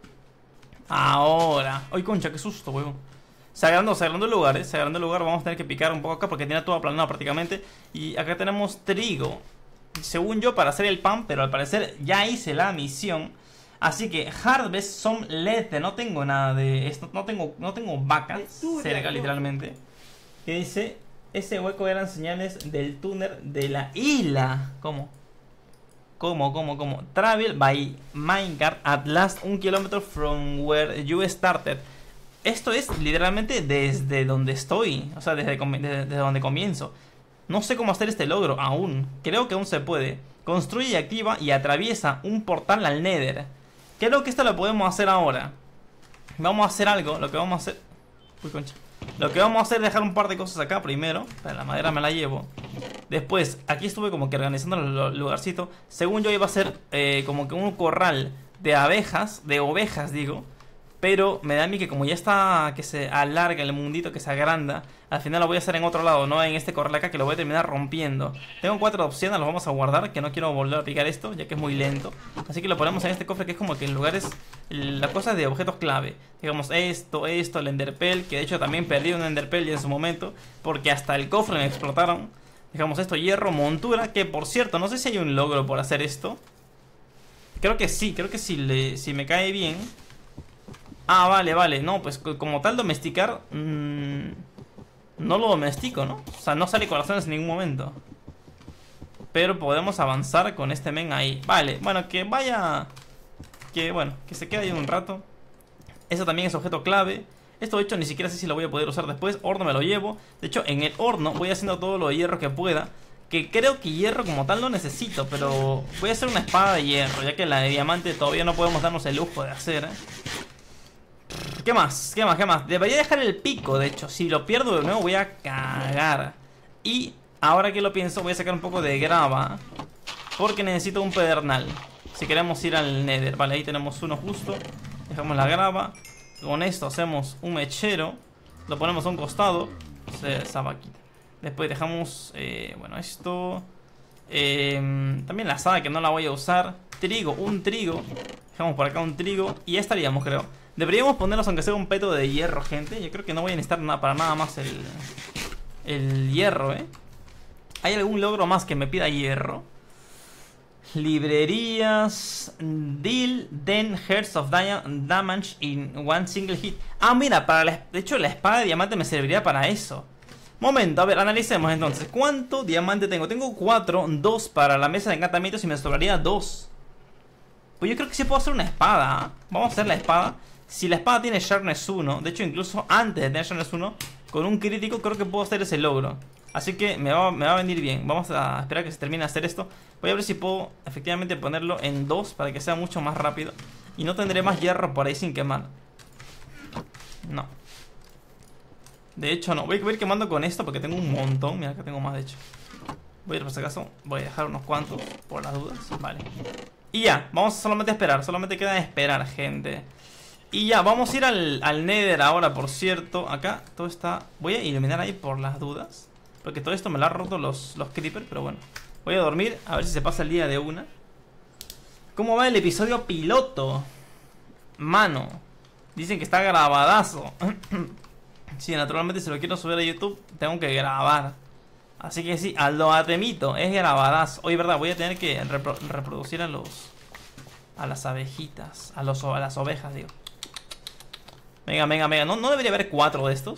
Ahora. Ay, concha, qué susto, huevón. Se agrandó, se agrandó el lugar, ¿eh? Se agrandó el lugar. Vamos a tener que picar un poco acá porque tiene todo aplanado prácticamente. Y acá tenemos trigo. Según yo, para hacer el pan, pero al parecer ya hice la misión. Así que harvest some leather. No tengo nada de esto. No tengo, no tengo vacas cerca, literalmente. ¿Qué dice? Ese hueco eran señales del túnel de la isla. ¿Cómo? ¿Cómo, cómo, cómo? Travel by minecart at last un kilómetro from where you started. Esto es literalmente desde donde estoy. O sea, desde, desde, desde donde comienzo. No sé cómo hacer este logro aún. Creo que aún se puede. Construye y activa y atraviesa un portal al Nether. Creo que esto lo podemos hacer ahora. Vamos a hacer algo. Lo que vamos a hacer... Uy, concha. Lo que vamos a hacer es dejar un par de cosas acá primero. La madera me la llevo. Después, aquí estuve como que organizando el lugarcito. Según yo iba a ser eh, como que un corral de abejas, de ovejas digo. Pero me da a mí que como ya está, que se alarga el mundito, que se agranda, al final lo voy a hacer en otro lado, no en este corral acá, que lo voy a terminar rompiendo. Tengo cuatro opciones, los vamos a guardar, que no quiero volver a picar esto, ya que es muy lento. Así que lo ponemos en este cofre, que es como que en lugares, la cosa de objetos clave. Digamos esto, esto, el enderpell, que de hecho también perdí un enderpell en su momento, porque hasta el cofre me explotaron. Dejamos esto, hierro, montura, que por cierto, no sé si hay un logro por hacer esto. Creo que sí, creo que si, le, si me cae bien... Ah, vale, vale, no, pues como tal domesticar mmm, no lo domestico, ¿no? O sea, no sale corazones en ningún momento. Pero podemos avanzar con este men ahí. Vale, bueno, que vaya... Que bueno, que se quede ahí un rato. Eso también es objeto clave. Esto de hecho ni siquiera sé si lo voy a poder usar después. Horno me lo llevo. De hecho en el horno voy haciendo todo lo de hierro que pueda. Que creo que hierro como tal no necesito, pero voy a hacer una espada de hierro, ya que la de diamante todavía no podemos darnos el lujo de hacer, ¿eh? ¿Qué más? ¿Qué más? ¿Qué más? Debería dejar el pico, de hecho. Si lo pierdo de nuevo voy a cagar. Y ahora que lo pienso voy a sacar un poco de grava, porque necesito un pedernal si queremos ir al Nether. Vale, ahí tenemos uno justo. Dejamos la grava. Con esto hacemos un mechero. Lo ponemos a un costado. Esa vaquita. Después dejamos, eh, bueno, esto. eh, También la asada, que no la voy a usar. Trigo, un trigo. Dejamos por acá un trigo. Y ya estaríamos, creo. Deberíamos ponernos aunque sea un peto de hierro, gente. Yo creo que no voy a necesitar nada, para nada más el, el hierro, ¿eh? ¿Hay algún logro más que me pida hierro? Librerías. Deal ten Hearts of Damage in one single hit. Ah, mira, para la, de hecho la espada de diamante me serviría para eso. Momento, a ver, analicemos entonces. ¿Cuánto diamante tengo? Tengo cuatro, dos para la mesa de encantamientos y me sobraría dos. Pues yo creo que sí puedo hacer una espada, ¿eh? Vamos a hacer la espada. Si la espada tiene Sharpness uno, de hecho incluso antes de tener Sharpness uno, con un crítico creo que puedo hacer ese logro. Así que me va, me va a venir bien. Vamos a esperar a que se termine de hacer esto. Voy a ver si puedo efectivamente ponerlo en dos para que sea mucho más rápido. Y no tendré más hierro por ahí sin quemar. No. De hecho no, voy a ir quemando con esto porque tengo un montón. Mira que tengo más de hecho. Voy a ir por si acaso, voy a dejar unos cuantos por las dudas. Vale. Y ya, vamos solamente a esperar. Solamente queda esperar, gente. Y ya, vamos a ir al, al Nether ahora, por cierto. Acá todo está... Voy a iluminar ahí por las dudas, porque todo esto me lo han roto los, los creepers. Pero bueno, voy a dormir, a ver si se pasa el día de una. ¿Cómo va el episodio piloto? Mano, dicen que está grabadazo. Sí, naturalmente si lo quiero subir a YouTube tengo que grabar. Así que sí, a lo atemito, es grabadazo. Oye, verdad, voy a tener que repro reproducir a los... A las abejitas, a, los, a las ovejas, digo. Venga, venga, venga, ¿No, no debería haber cuatro de estos?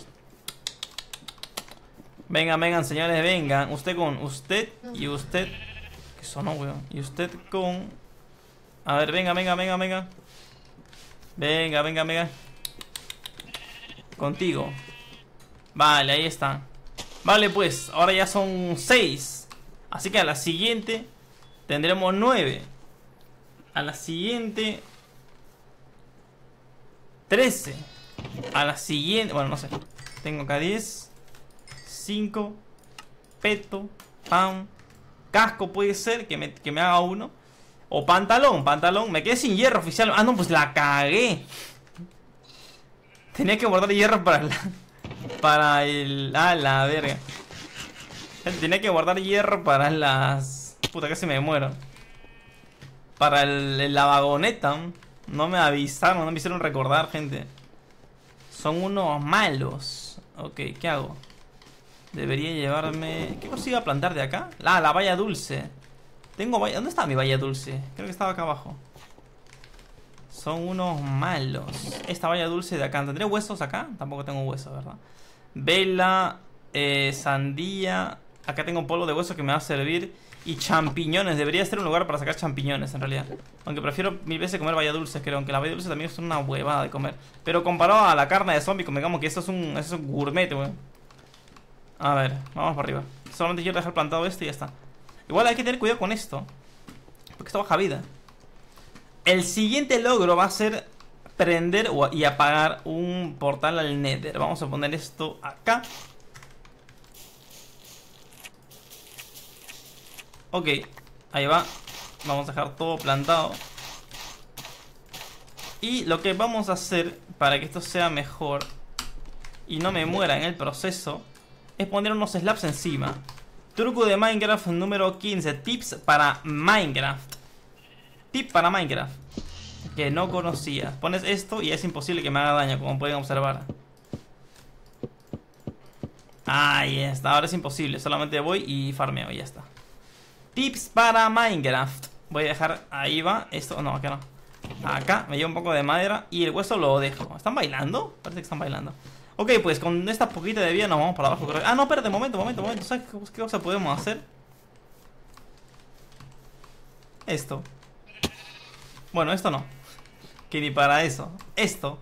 Vengan, vengan, señores, vengan. Usted con usted y usted. ¿Qué sonó, weón? Y usted con... A ver, venga, venga, venga, venga. Venga, venga, venga. Contigo. Vale, ahí está. Vale, pues, ahora ya son seis. Así que a la siguiente tendremos nueve. A la siguiente trece. A la siguiente, bueno, no sé. Tengo acá diez. cinco. Peto. Pam. Casco puede ser que me, que me haga uno. O pantalón, pantalón. Me quedé sin hierro oficial. Ah, no, pues la cagué. Tenía que guardar hierro para la, para el... Ah, la verga. Tenía que guardar hierro para las... Puta, casi me muero. Para el, la vagoneta. No me avisaron, no me hicieron recordar, gente. Son unos malos. Ok, ¿qué hago? Debería llevarme... ¿Qué cosa iba a plantar de acá? Ah, la valla dulce. Tengo valla... ¿Dónde está mi valla dulce? Creo que estaba acá abajo. Son unos malos. Esta valla dulce de acá. ¿Tendré huesos acá? Tampoco tengo huesos, ¿verdad? Vela, eh, sandía. Acá tengo polvo de hueso que me va a servir. Y champiñones. Debería ser un lugar para sacar champiñones, en realidad. Aunque prefiero mil veces comer valla dulce, creo. Aunque la valla dulce también es una huevada de comer. Pero comparado a la carne de zombie, digamos que eso es un, eso es un gourmet, weón. A ver, vamos para arriba. Solamente quiero dejar plantado esto y ya está. Igual hay que tener cuidado con esto, porque esto baja vida. El siguiente logro va a ser prender y apagar un portal al Nether. Vamos a poner esto acá. Ok, ahí va. Vamos a dejar todo plantado. Y lo que vamos a hacer para que esto sea mejor y no me muera en el proceso es poner unos slabs encima. Truco de Minecraft número quince. Tips para Minecraft. Tip para Minecraft que no conocías. Pones esto y es imposible que me haga daño, como pueden observar. Ahí está, ahora es imposible. Solamente voy y farmeo y ya está. Tips para Minecraft. Voy a dejar, ahí va, esto, no, acá no. Acá me llevo un poco de madera y el hueso lo dejo. ¿Están bailando? Parece que están bailando. Ok, pues con esta poquita de vida nos vamos para abajo, creo. Ah, no, espérate, momento, momento, momento. ¿Sabes qué, qué cosa podemos hacer? Esto. Bueno, esto no. Que ni para eso. Esto.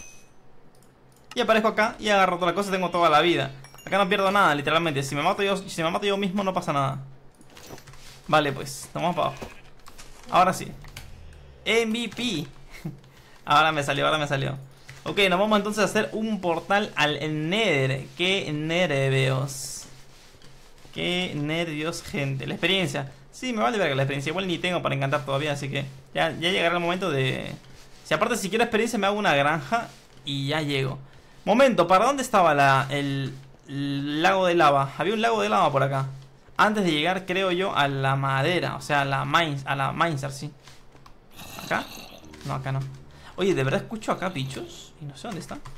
Y aparezco acá y agarro toda la cosa y tengo toda la vida. Acá no pierdo nada, literalmente. Si me mato yo, si me mato yo mismo no pasa nada. Vale, pues, vamos para abajo. Ahora sí. M V P. Ahora me salió, ahora me salió. Ok, nos vamos entonces a hacer un portal al Nether. Qué nervios. Qué nervios, gente. La experiencia. Sí, me vale ver que la experiencia igual ni tengo para encantar todavía, así que ya, ya llegará el momento de... Si aparte si quiero experiencia me hago una granja y ya llego. Momento, ¿para dónde estaba la, el, el lago de lava? Había un lago de lava por acá. Antes de llegar, creo yo, a la madera. O sea, a la mines, a la mineser, sí. ¿Acá? No, acá no. Oye, ¿de verdad escucho acá bichos? Y no sé dónde están.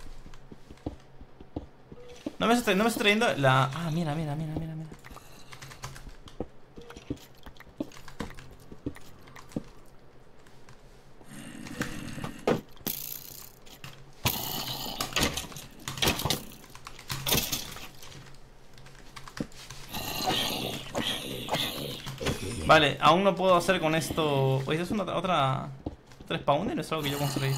No me estoy, no me estoy trayendo la... Ah, mira, mira, mira, mira, mira. Vale, aún no puedo hacer con esto... Oye, ¿esto es una, otra... otra spawner o es algo que yo construí?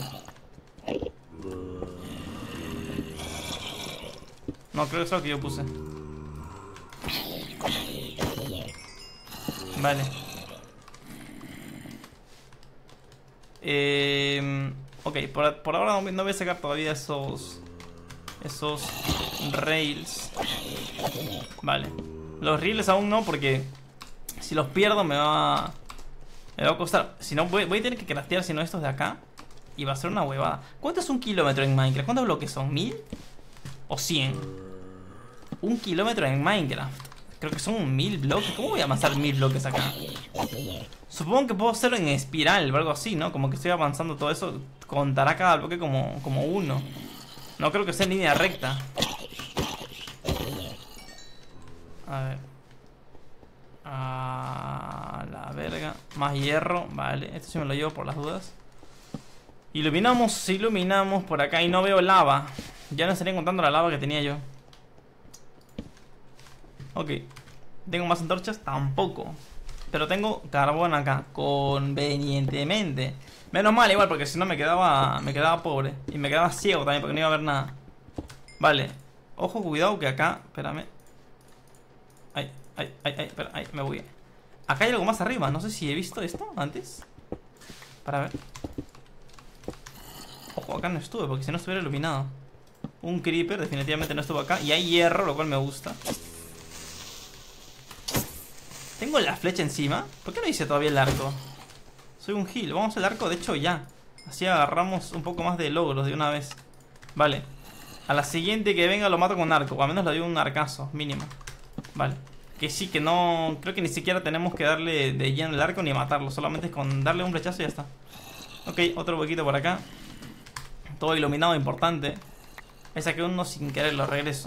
No, creo que es algo que yo puse. Vale. Eh, ok, por, por ahora no, no voy a sacar todavía esos... Esos rails. Vale. Los rails aún no porque... Si los pierdo me va... Me va a costar... Si no, voy, voy a tener que craftear si no estos de acá. Y va a ser una huevada. ¿Cuánto es un kilómetro en Minecraft? ¿Cuántos bloques son? ¿Mil? ¿O cien? Un kilómetro en Minecraft. Creo que son mil bloques. ¿Cómo voy a avanzar mil bloques acá? Supongo que puedo hacerlo en espiral o algo así, ¿no? Como que estoy avanzando todo eso. Contará cada bloque como, como uno. No creo que sea en línea recta. A ver. A la verga. Más hierro, vale. Esto sí me lo llevo por las dudas. Iluminamos, iluminamos por acá y no veo lava. Ya no estaría encontrando la lava que tenía yo. Ok. ¿Tengo más antorchas? Tampoco. Pero tengo carbón acá, convenientemente. Menos mal igual, porque si no me quedaba Me quedaba pobre. Y me quedaba ciego también, porque no iba a ver nada. Vale. Ojo, cuidado que acá, espérame. Ay, ay, ay, ay, espera, ay, me voy. Acá hay algo más arriba, no sé si he visto esto antes. Para ver. Ojo, acá no estuve, porque si no estuviera iluminado. Un creeper, definitivamente no estuvo acá. Y hay hierro, lo cual me gusta. Tengo la flecha encima. ¿Por qué no hice todavía el arco? Soy un gil, vamos al arco de hecho ya. Así agarramos un poco más de logros de una vez. Vale. A la siguiente que venga lo mato con arco. O al menos le doy un arcazo, mínimo. Vale. Que sí, que no... Creo que ni siquiera tenemos que darle de lleno el arco ni matarlo. Solamente es con darle un flechazo y ya está. Ok, otro huequito por acá. Todo iluminado, importante. Me saqué uno sin querer, lo regreso.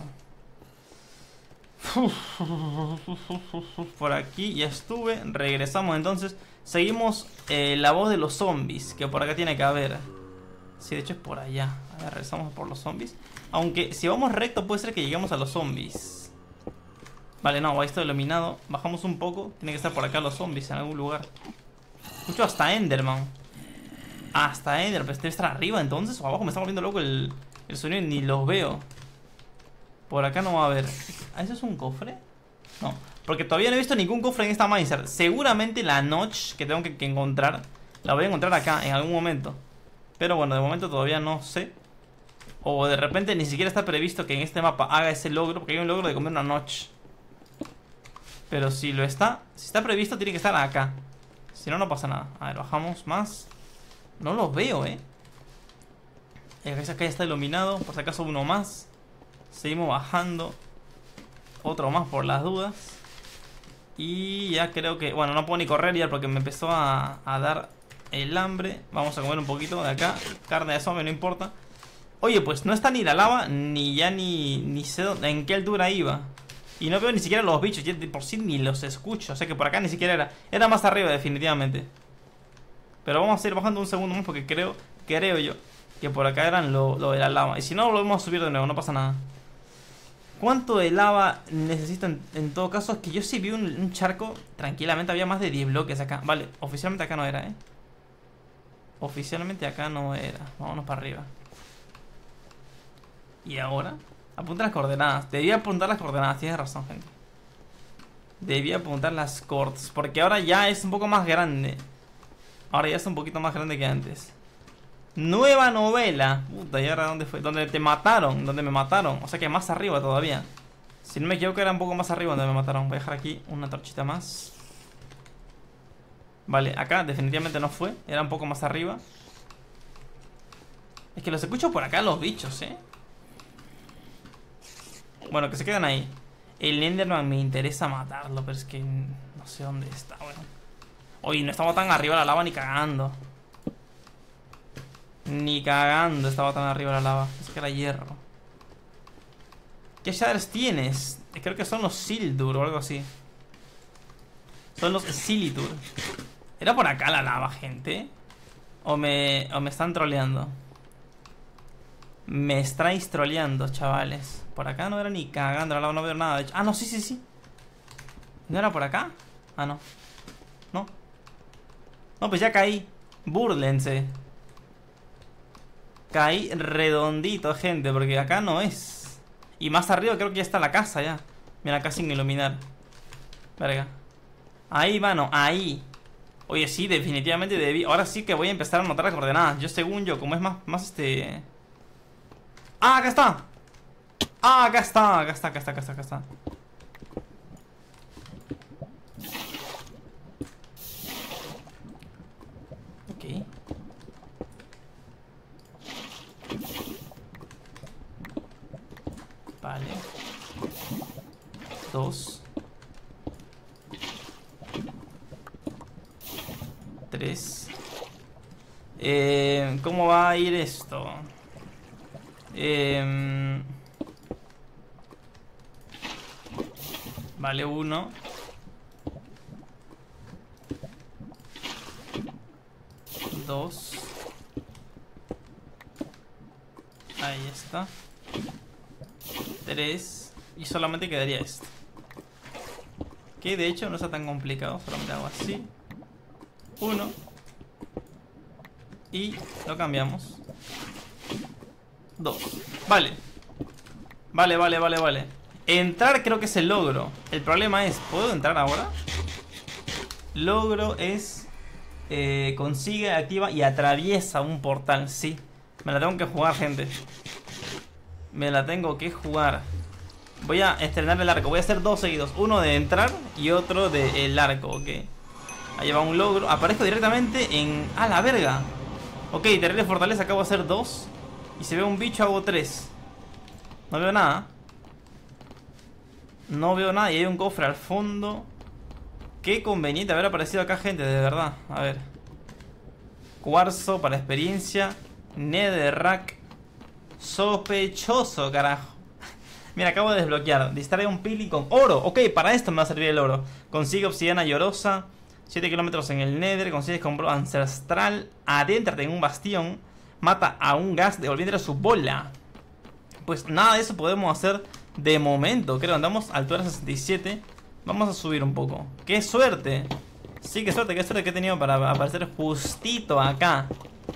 Por aquí ya estuve. Regresamos entonces. Seguimos eh, la voz de los zombies, que por acá tiene que haber. Sí, de hecho es por allá. A ver, regresamos por los zombies. Aunque si vamos recto puede ser que lleguemos a los zombies. Vale, no, ahí está iluminado. Bajamos un poco. Tiene que estar por acá los zombies en algún lugar. Escucho hasta Enderman. Hasta Enderman, pero debe estar arriba entonces o abajo. Me está volviendo loco el, el sonido y ni los veo. Por acá no va a haber. ¿Ah, eso es un cofre? No, porque todavía no he visto ningún cofre en esta Mineshaft. Seguramente la notch que tengo que, que encontrar la voy a encontrar acá en algún momento. Pero bueno, de momento todavía no sé. O de repente ni siquiera está previsto que en este mapa haga ese logro, porque hay un logro de comer una notch. Pero si lo está, si está previsto tiene que estar acá. Si no, no pasa nada. A ver, bajamos más. No lo veo, eh Acá ya está iluminado. Por si acaso uno más. Seguimos bajando. Otro más por las dudas. Y ya creo que... Bueno, no puedo ni correr ya porque me empezó a, a dar el hambre. Vamos a comer un poquito de acá. Carne de zombie, no importa. Oye, pues no está ni la lava, ni ya ni, ni sé dónde, en qué altura iba. Y no veo ni siquiera los bichos, ya de por sí ni los escucho. O sea que por acá ni siquiera era. Era más arriba definitivamente. Pero vamos a ir bajando un segundo más porque creo, creo yo que por acá eran lo, lo de la lava. Y si no, lo vamos a subir de nuevo, no pasa nada. ¿Cuánto de lava necesito en, en todo caso? Es que yo sí vi un, un charco. Tranquilamente había más de diez bloques acá. Vale, oficialmente acá no era, eh Oficialmente acá no era. Vámonos para arriba. ¿Y ahora? Apunta las coordenadas. Debía apuntar las coordenadas, tienes razón, gente. Debía apuntar las coords. Porque ahora ya es un poco más grande. Ahora ya es un poquito más grande que antes. Nueva novela. Puta, ¿y ahora dónde fue? Donde te mataron, donde me mataron. O sea que más arriba todavía. Si no me equivoco era un poco más arriba donde me mataron. Voy a dejar aquí una torchita más. Vale, acá definitivamente no fue. Era un poco más arriba. Es que los escucho por acá los bichos, eh Bueno, que se quedan ahí. El Enderman me interesa matarlo, pero es que no sé dónde está, bueno. Oye, no estaba tan arriba la lava ni cagando. Ni cagando estaba tan arriba la lava. Es que era hierro. ¿Qué shaders tienes? Creo que son los Sildur o algo así. Son los Silitur. ¿Era por acá la lava, gente? ¿O me, o me están troleando? Me estáis troleando, chavales. Por acá no era ni cagando la lava, no veo nada de hecho. Ah, no, sí, sí, sí. ¿No era por acá? Ah, no. No. No, pues ya caí. Búrlense. Caí redondito, gente, porque acá no es. Y más arriba creo que ya está la casa ya. Mira, acá sin iluminar. Verga. Ahí, mano, ahí. Oye, sí, definitivamente debí. Ahora sí que voy a empezar a anotar las coordenadas. Yo, según yo, como es más, más este... ¡Ah, acá está! ¡Ah, acá está! Acá está, acá está, acá está, acá está. Ok. Vale. Dos. Tres. Eh, ¿Cómo va a ir esto? Eh, vale, uno. Dos. Ahí está. Tres. Y solamente quedaría esto. Que de hecho no está tan complicado. Solamente hago así. Uno. Y lo cambiamos. Dos. Vale. Vale, vale, vale, vale. Entrar creo que es el logro. El problema es, ¿puedo entrar ahora? Logro es eh, consigue, activa y atraviesa un portal. Sí, me la tengo que jugar, gente. me la tengo que jugar. Voy a estrenar el arco. Voy a hacer dos seguidos. Uno de entrar y otro de el arco, ok. Ahí va un logro. Aparezco directamente en... ¡Ah, la verga! Ok, terrible fortaleza. Acabo de hacer dos. Y se ve un bicho, hago tres. No veo nada. No veo nada. Y hay un cofre al fondo. Qué conveniente haber aparecido acá, gente, de verdad. A ver. Cuarzo para experiencia. Netherrack. Sospechoso, carajo. Mira, acabo de desbloquear. Distrae un piglin con oro. Ok, para esto me va a servir el oro. Consigue obsidiana llorosa. siete kilómetros en el Nether. Consigues con bro ancestral. Adéntrate en un bastión. Mata a un gas devolviéndole su bola. Pues nada de eso podemos hacer de momento. Creo, andamos a altura sesenta y siete. Vamos a subir un poco. ¡Qué suerte! Sí, qué suerte, qué suerte que he tenido para aparecer justito acá.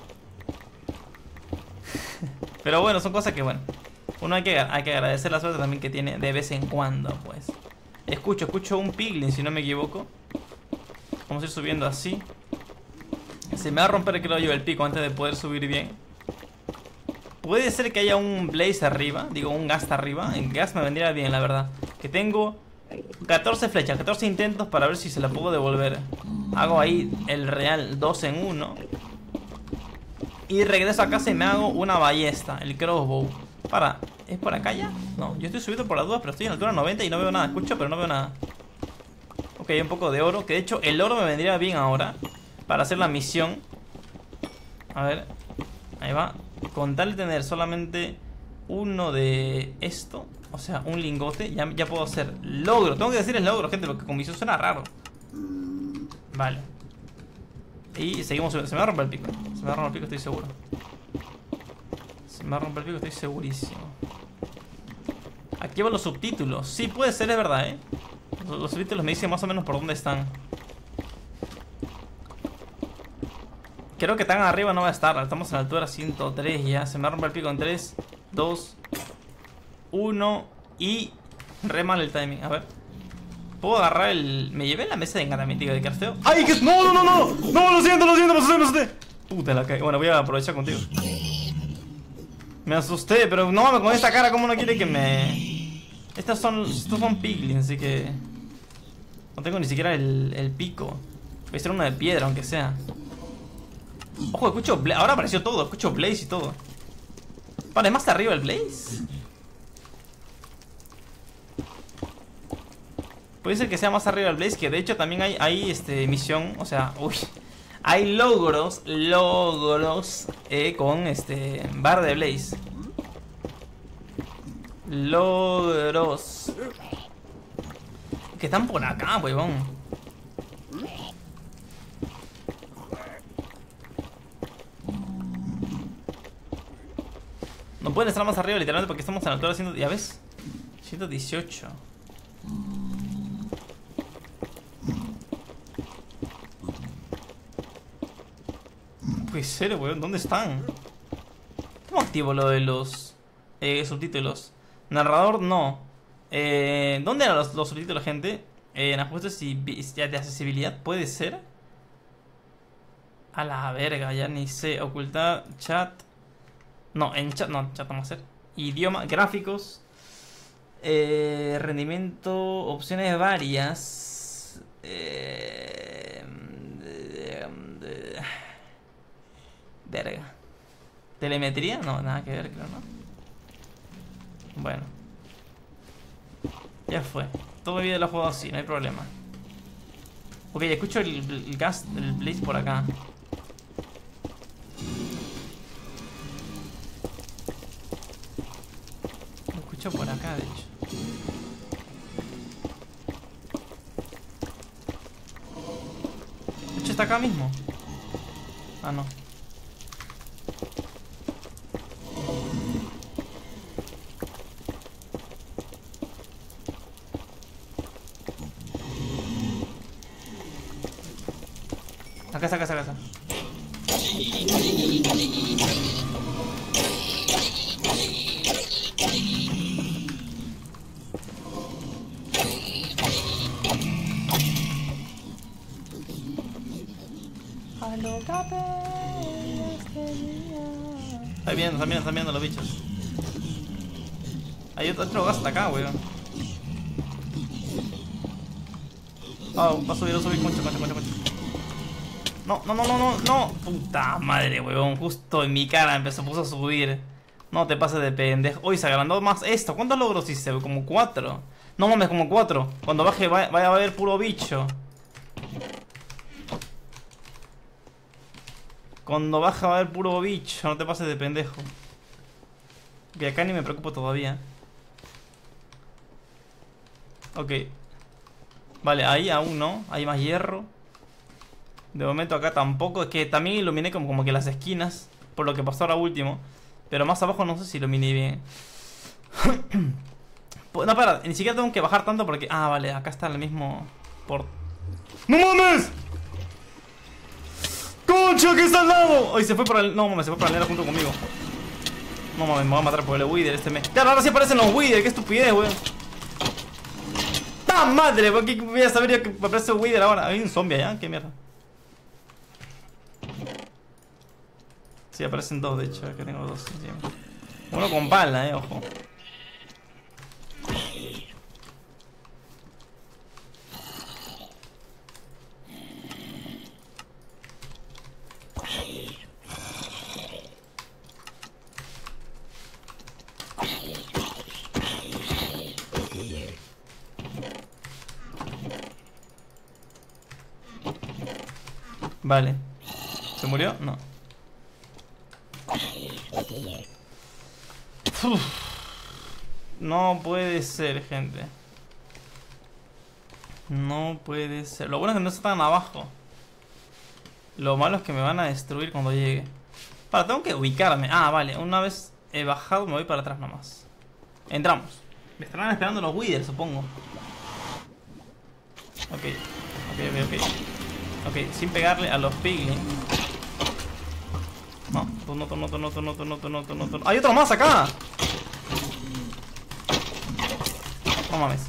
Pero bueno, son cosas que, bueno, uno hay que, hay que agradecer la suerte también que tiene de vez en cuando, pues. Escucho, escucho un piglin, si no me equivoco. Vamos a ir subiendo así. Se me va a romper, creo yo, el pico antes de poder subir bien. Puede ser que haya un blaze arriba. Digo, un gas arriba. En gas me vendría bien, la verdad. Que tengo catorce flechas, catorce intentos para ver si se la puedo devolver. Hago ahí el real dos en uno. Y regreso a casa y me hago una ballesta, el crossbow. Para, ¿es por acá ya? No, yo estoy subido por las dudas, pero estoy en altura noventa y no veo nada. Escucho, pero no veo nada. Ok, hay un poco de oro. Que de hecho el oro me vendría bien ahora para hacer la misión. A ver, ahí va. Con tal de tener solamente uno de esto, o sea, un lingote, ya, ya puedo hacer logro. Tengo que decir el logro, gente, porque con misión suena raro. Vale. Y seguimos subiendo. Se me va a romper el pico. Se me va a romper el pico, estoy seguro. Se me va a romper el pico, estoy segurísimo. Aquí van los subtítulos. Sí, puede ser, es verdad, ¿eh? Los, los subtítulos me dicen más o menos por dónde están. Creo que tan arriba no va a estar. Estamos en la altura ciento tres ya. Se me va a romper el pico en tres, dos, uno. Y re mal el timing. A ver. Puedo agarrar el... Me llevé la mesa de encantamiento de crafteo. ¡Ay! Que... ¡No, no, no, no! ¡No, lo siento, lo siento, lo asusté, lo asusté! Puta la caí. Bueno, voy a aprovechar contigo. Me asusté, pero no mames, con esta cara, ¿cómo no quiere que me...? Estas son... Estos son piglins, así que... No tengo ni siquiera el, el pico. Voy a hacer uno de piedra, aunque sea. Ojo, escucho Blaze. Ahora apareció todo, escucho Blaze y todo. Vale, ¿más arriba el Blaze? Puede ser que sea más arriba el Blaze. Que de hecho también hay, hay este, misión. O sea, uy. Hay logros, logros eh, con este bar de Blaze. Logros que están por acá, huevón. No pueden estar más arriba literalmente porque estamos en la altura de cien. ¿Ya ves? ciento dieciocho. Pues serio, weón, ¿dónde están? ¿Cómo activo lo de los eh, subtítulos? Narrador, no. eh, ¿Dónde eran los, los subtítulos, gente? Eh, en ajustes y de accesibilidad, ¿puede ser? A la verga, ya ni sé. Ocultar, chat. No, en chat, no, chat vamos a hacer. Idioma, gráficos. Eh, rendimiento, opciones varias. Eh, de, de, verga. ¿Telemetría? No, nada que ver, creo, ¿no? Bueno. Ya fue. Todo mi vida lo he jugado así, no hay problema. Ok, escucho el, el gas del Blaze por acá. Lo escucho por acá, de hecho. De hecho, está acá mismo. Ah, no. Acá está, acá está, acá está. Están viendo, están viendo, están viendo los bichos. Hay otro, otro gas hasta acá, weón. Ah, va a subir, va a subir, concha, concha, concha, concha. No, no, no, no, no, no. Puta madre, weón. Justo en mi cara empezó, puso a subir. No te pases de pendejo. Uy, se agrandó más esto. ¿Cuántos logros hice? Como cuatro. No mames, como cuatro. Cuando baje va, vaya a haber puro bicho. Cuando baja va a haber puro bicho. No te pases de pendejo. Que acá ni me preocupo todavía. Ok. Vale, ahí aún no. Hay más hierro. De momento acá tampoco. Es que también iluminé como, como que las esquinas. Por lo que pasó ahora último. Pero más abajo no sé si iluminé bien. No, espera, ni siquiera tengo que bajar tanto porque... Ah, vale, acá está el mismo... Por... ¡No mames! ¡Concha, que está al lado! Ay, se fue para el... No mames, se fue para el negro junto conmigo. No mames, me va a matar por el Wither este me... Claro, ahora sí aparecen los Wither, qué estupidez, weón. ¡Ta madre! ¿Por qué voy a saber yo que aparece un Wither ahora? Hay un zombie allá, qué mierda. Sí, aparecen dos, de hecho, que tengo dos. Sí. Uno con bala, eh, ojo. Vale. ¿Se murió? No. Uf. No puede ser, gente. No puede ser. Lo bueno es que no están abajo. Lo malo es que me van a destruir cuando llegue. Para, tengo que ubicarme. Ah, vale. Una vez he bajado me voy para atrás nomás. Entramos. Me estarán esperando los Wither, supongo. Ok. Ok, ok, ok. Ok, sin pegarle a los piglins. No, tú no, tú no, tú no, tú no, tú no, tú no, tú no, tú no. ¡Hay otro más acá! No mames.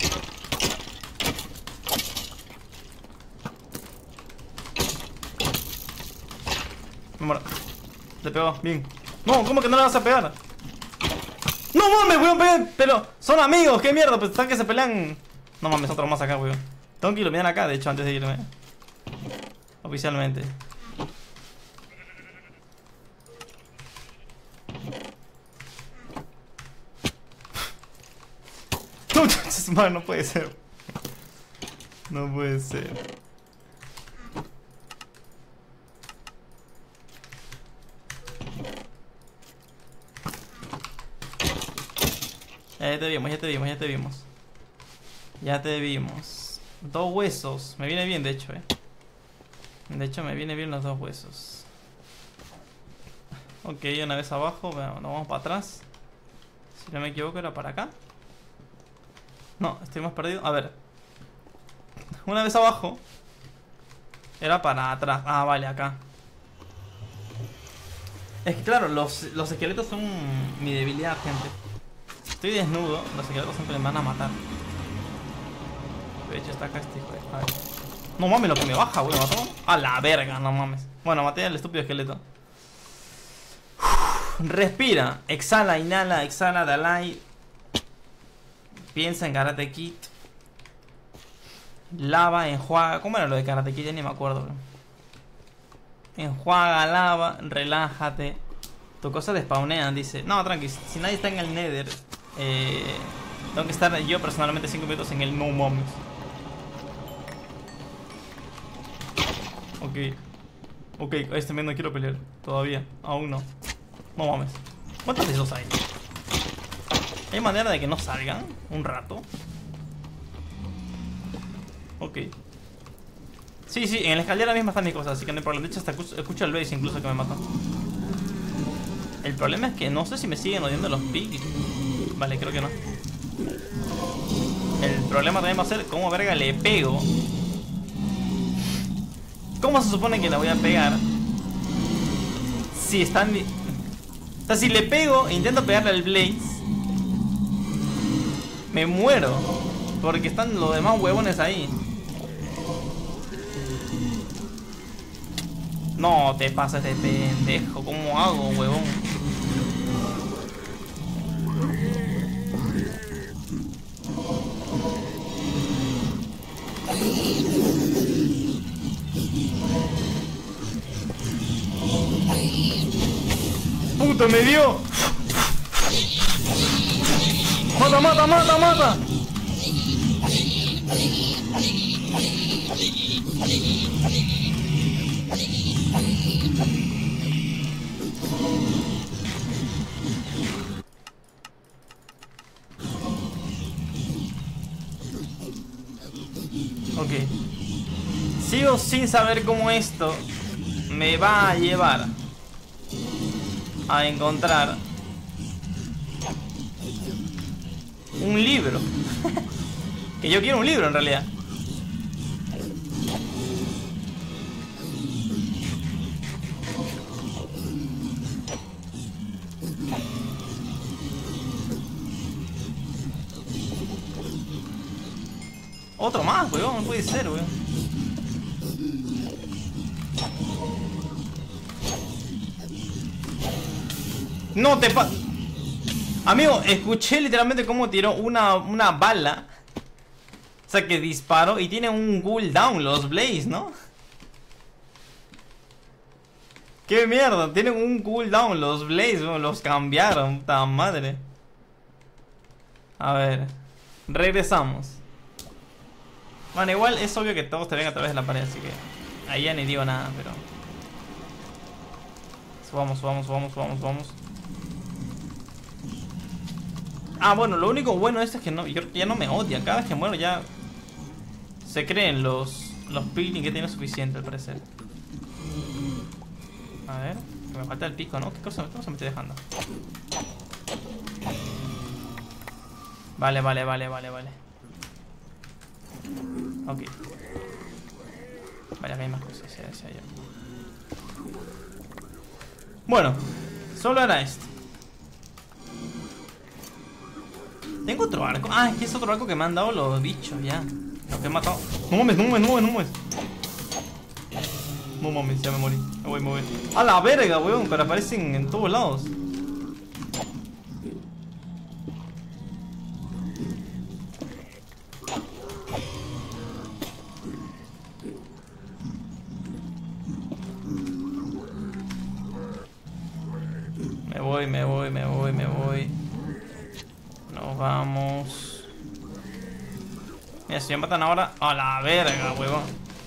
Me muero. Le pegó, bien. No, ¿cómo que no le vas a pegar? ¡No mames, weón! Pegan, pero son amigos, qué mierda, pues están que se pelean. No mames, otro más acá, weón. Tengo que iluminar acá, de hecho, antes de irme. Oficialmente. No, no puede ser. No puede ser. Ya te vimos, ya te vimos, ya te vimos. Ya te vimos. Dos huesos. Me viene bien, de hecho, eh. De hecho, me viene bien los dos huesos. Ok, una vez abajo. Bueno, nos vamos para atrás. Si no me equivoco, era para acá. No, estoy más perdido. A ver. Una vez abajo. Era para atrás. Ah, vale, acá. Es que claro, los, los esqueletos son mi debilidad, gente. Estoy desnudo, los esqueletos siempre me van a matar. De hecho está acá este hijo de... A ver. No mames lo que me baja, güey. ¿Mató? A la verga, no mames. Bueno, maté al estúpido esqueleto. Uf, respira. Exhala, inhala, exhala, Dalai. Piensa en Karate Kid. Lava, enjuaga. ¿Cómo era lo de Karate Kid? Ya ni me acuerdo, bro. Enjuaga, lava, relájate. Tu cosa despawnean, dice. No, tranqui, si nadie está en el Nether, eh, tengo que estar yo personalmente cinco minutos en el No Mames. Ok. Ok, este mes no quiero pelear. Todavía, aún no. No mames. ¿Cuántos de esos hay? ¿Hay manera de que no salgan un rato? Ok. Sí, sí, en la escalera misma están mis cosas, así que no hay problema. De hecho, hasta escucho el base incluso que me mató. El problema es que no sé si me siguen odiando los pigs. Vale, creo que no. El problema también va a ser cómo verga le pego. ¿Cómo se supone que le voy a pegar? Si están... O sea, si le pego e intento pegarle al Blaze, me muero. Porque están los demás huevones ahí. No te pases de pendejo. ¿Cómo hago, huevón? puta, me dio. Mata, mata, mata, mata. Ok. Sigo sin saber cómo esto me va a llevar a encontrar un libro. Que yo quiero un libro en realidad. Otro más, weón, no puede ser, weón. No te pa... Amigo, escuché literalmente cómo tiró una, una bala. O sea, que disparó y tiene un cooldown los Blaze, ¿no? ¡Qué mierda! Tienen un cooldown los Blaze, weón. Los cambiaron, puta madre. A ver. Regresamos. Bueno, igual es obvio que todos te ven a través de la pared, así que ahí ya ni digo nada, pero... Subamos, subamos, subamos, subamos, subamos. Ah, bueno, lo único bueno de esto es que no, yo creo que ya no me odia. Cada vez que muero ya se creen los los peeling que tiene suficiente al parecer. A ver, que me falta el pico, ¿no? ¿Qué cosa, qué cosa me estoy dejando? Vale, vale, vale, vale, vale. Ok. Vale, acá hay más cosas, ya decía yo. Bueno, solo era esto. Tengo otro arco. Ah, es que es otro arco que me han dado los bichos ya. Los que he matado. No mames, no mames, no mames, no mames. No mames, ya me morí. Me voy, me voy. A la verga, weón, pero aparecen en todos lados. Me voy, me voy, me voy, me voy. Nos vamos. Mira, si me matan ahora. A la verga, huevón.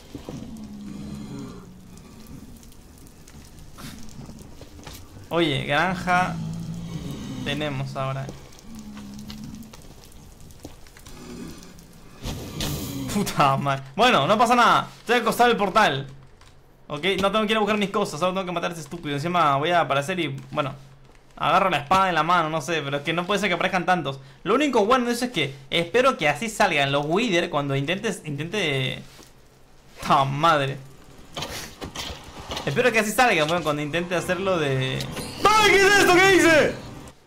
Oye, granja tenemos ahora. Puta madre. Bueno, no pasa nada. Estoy al costado del portal. Ok, no tengo que ir a buscar mis cosas. Solo tengo que matar a ese estúpido. Encima voy a aparecer y, bueno, agarro la espada en la mano, no sé. Pero es que no puede ser que aparezcan tantos. Lo único bueno de eso es que espero que así salgan los Wither cuando intentes, intente... ¡Ta madre! Espero que así salgan, bueno, cuando intente hacerlo de... ¡Ay, qué es esto! ¿Qué hice?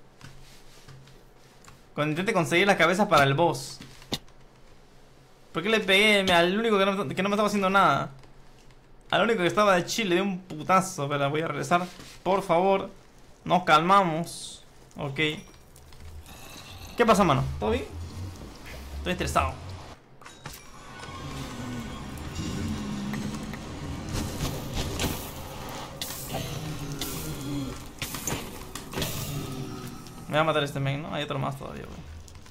Cuando intente conseguir las cabezas para el boss. ¿Por qué le pegué al único que no, que no me estaba haciendo nada? Al único que estaba de chill le di un putazo. Pero voy a regresar, por favor. Nos calmamos. Ok. ¿Qué pasa, mano? ¿Todo bien? Estoy estresado. Me va a matar este men, ¿no? Hay otro más todavía, güey.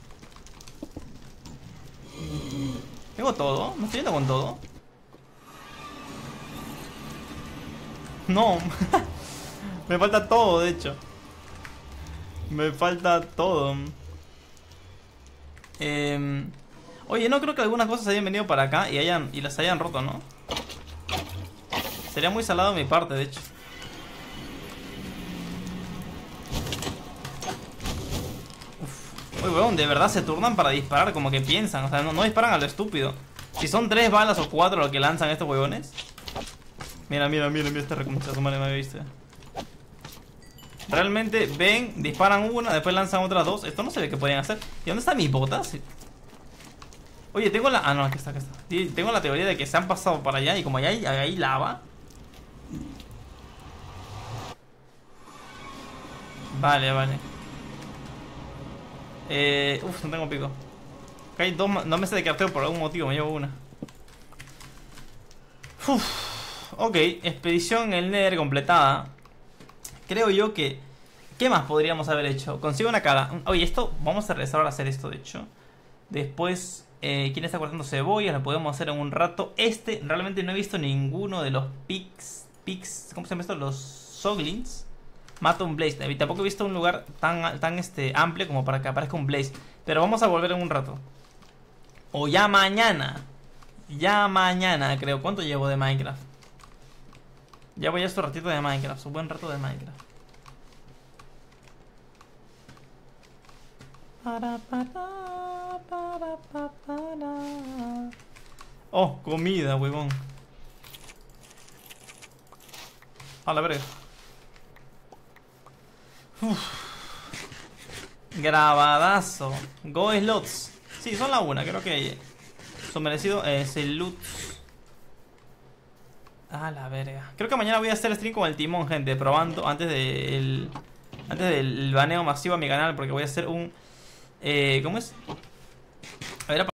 ¿Tengo todo? ¿Me estoy yendo con todo? No. Me falta todo, de hecho. Me falta todo. eh... Oye, no creo que algunas cosas hayan venido para acá y, hayan, y las hayan roto, ¿no? Sería muy salado de mi parte, de hecho. Uy, weón, de verdad se turnan para disparar, como que piensan. O sea, no, no disparan a lo estúpido. Si son tres balas o cuatro lo que lanzan estos huevones. Mira, mira, mira, mira esta reconcha, su madre me viste. Realmente ven, disparan una, después lanzan otras dos. Esto no se ve que podían hacer. ¿Y dónde están mis botas? Oye, tengo la... Ah, no, aquí está, aquí está. Tengo la teoría de que se han pasado para allá y como allá hay, hay lava. Vale, vale. Eh, uf, no tengo pico. Acá hay dos, dos mesas de carteo por algún motivo, me llevo una. Uf, ok, expedición en el Nether completada. Creo yo que ¿Qué más podríamos haber hecho? Consigo una cara. Oye, esto, vamos a regresar a hacer esto, de hecho. Después, eh, ¿quién está cortando cebollas? Lo podemos hacer en un rato. Este, realmente no he visto ninguno de los pigs, pigs, ¿cómo se llama esto? Los Soglins. Mata un Blaze. Tampoco he visto un lugar tan, tan este, amplio como para que aparezca un Blaze. Pero vamos a volver en un rato. O ya mañana. Ya mañana, creo. ¿Cuánto llevo de Minecraft? Ya voy a este ratito de Minecraft. Un buen rato de Minecraft. Para, para, para, para, para. Oh, comida, huevón. A la verga. Uf. Grabadazo. Go slots. Sí, son la una, creo que su merecido es el loot. A la verga. Creo que mañana voy a hacer stream con el timón, gente, probando antes del antes del baneo masivo a mi canal, porque voy a hacer un eh, ¿cómo es? A ver,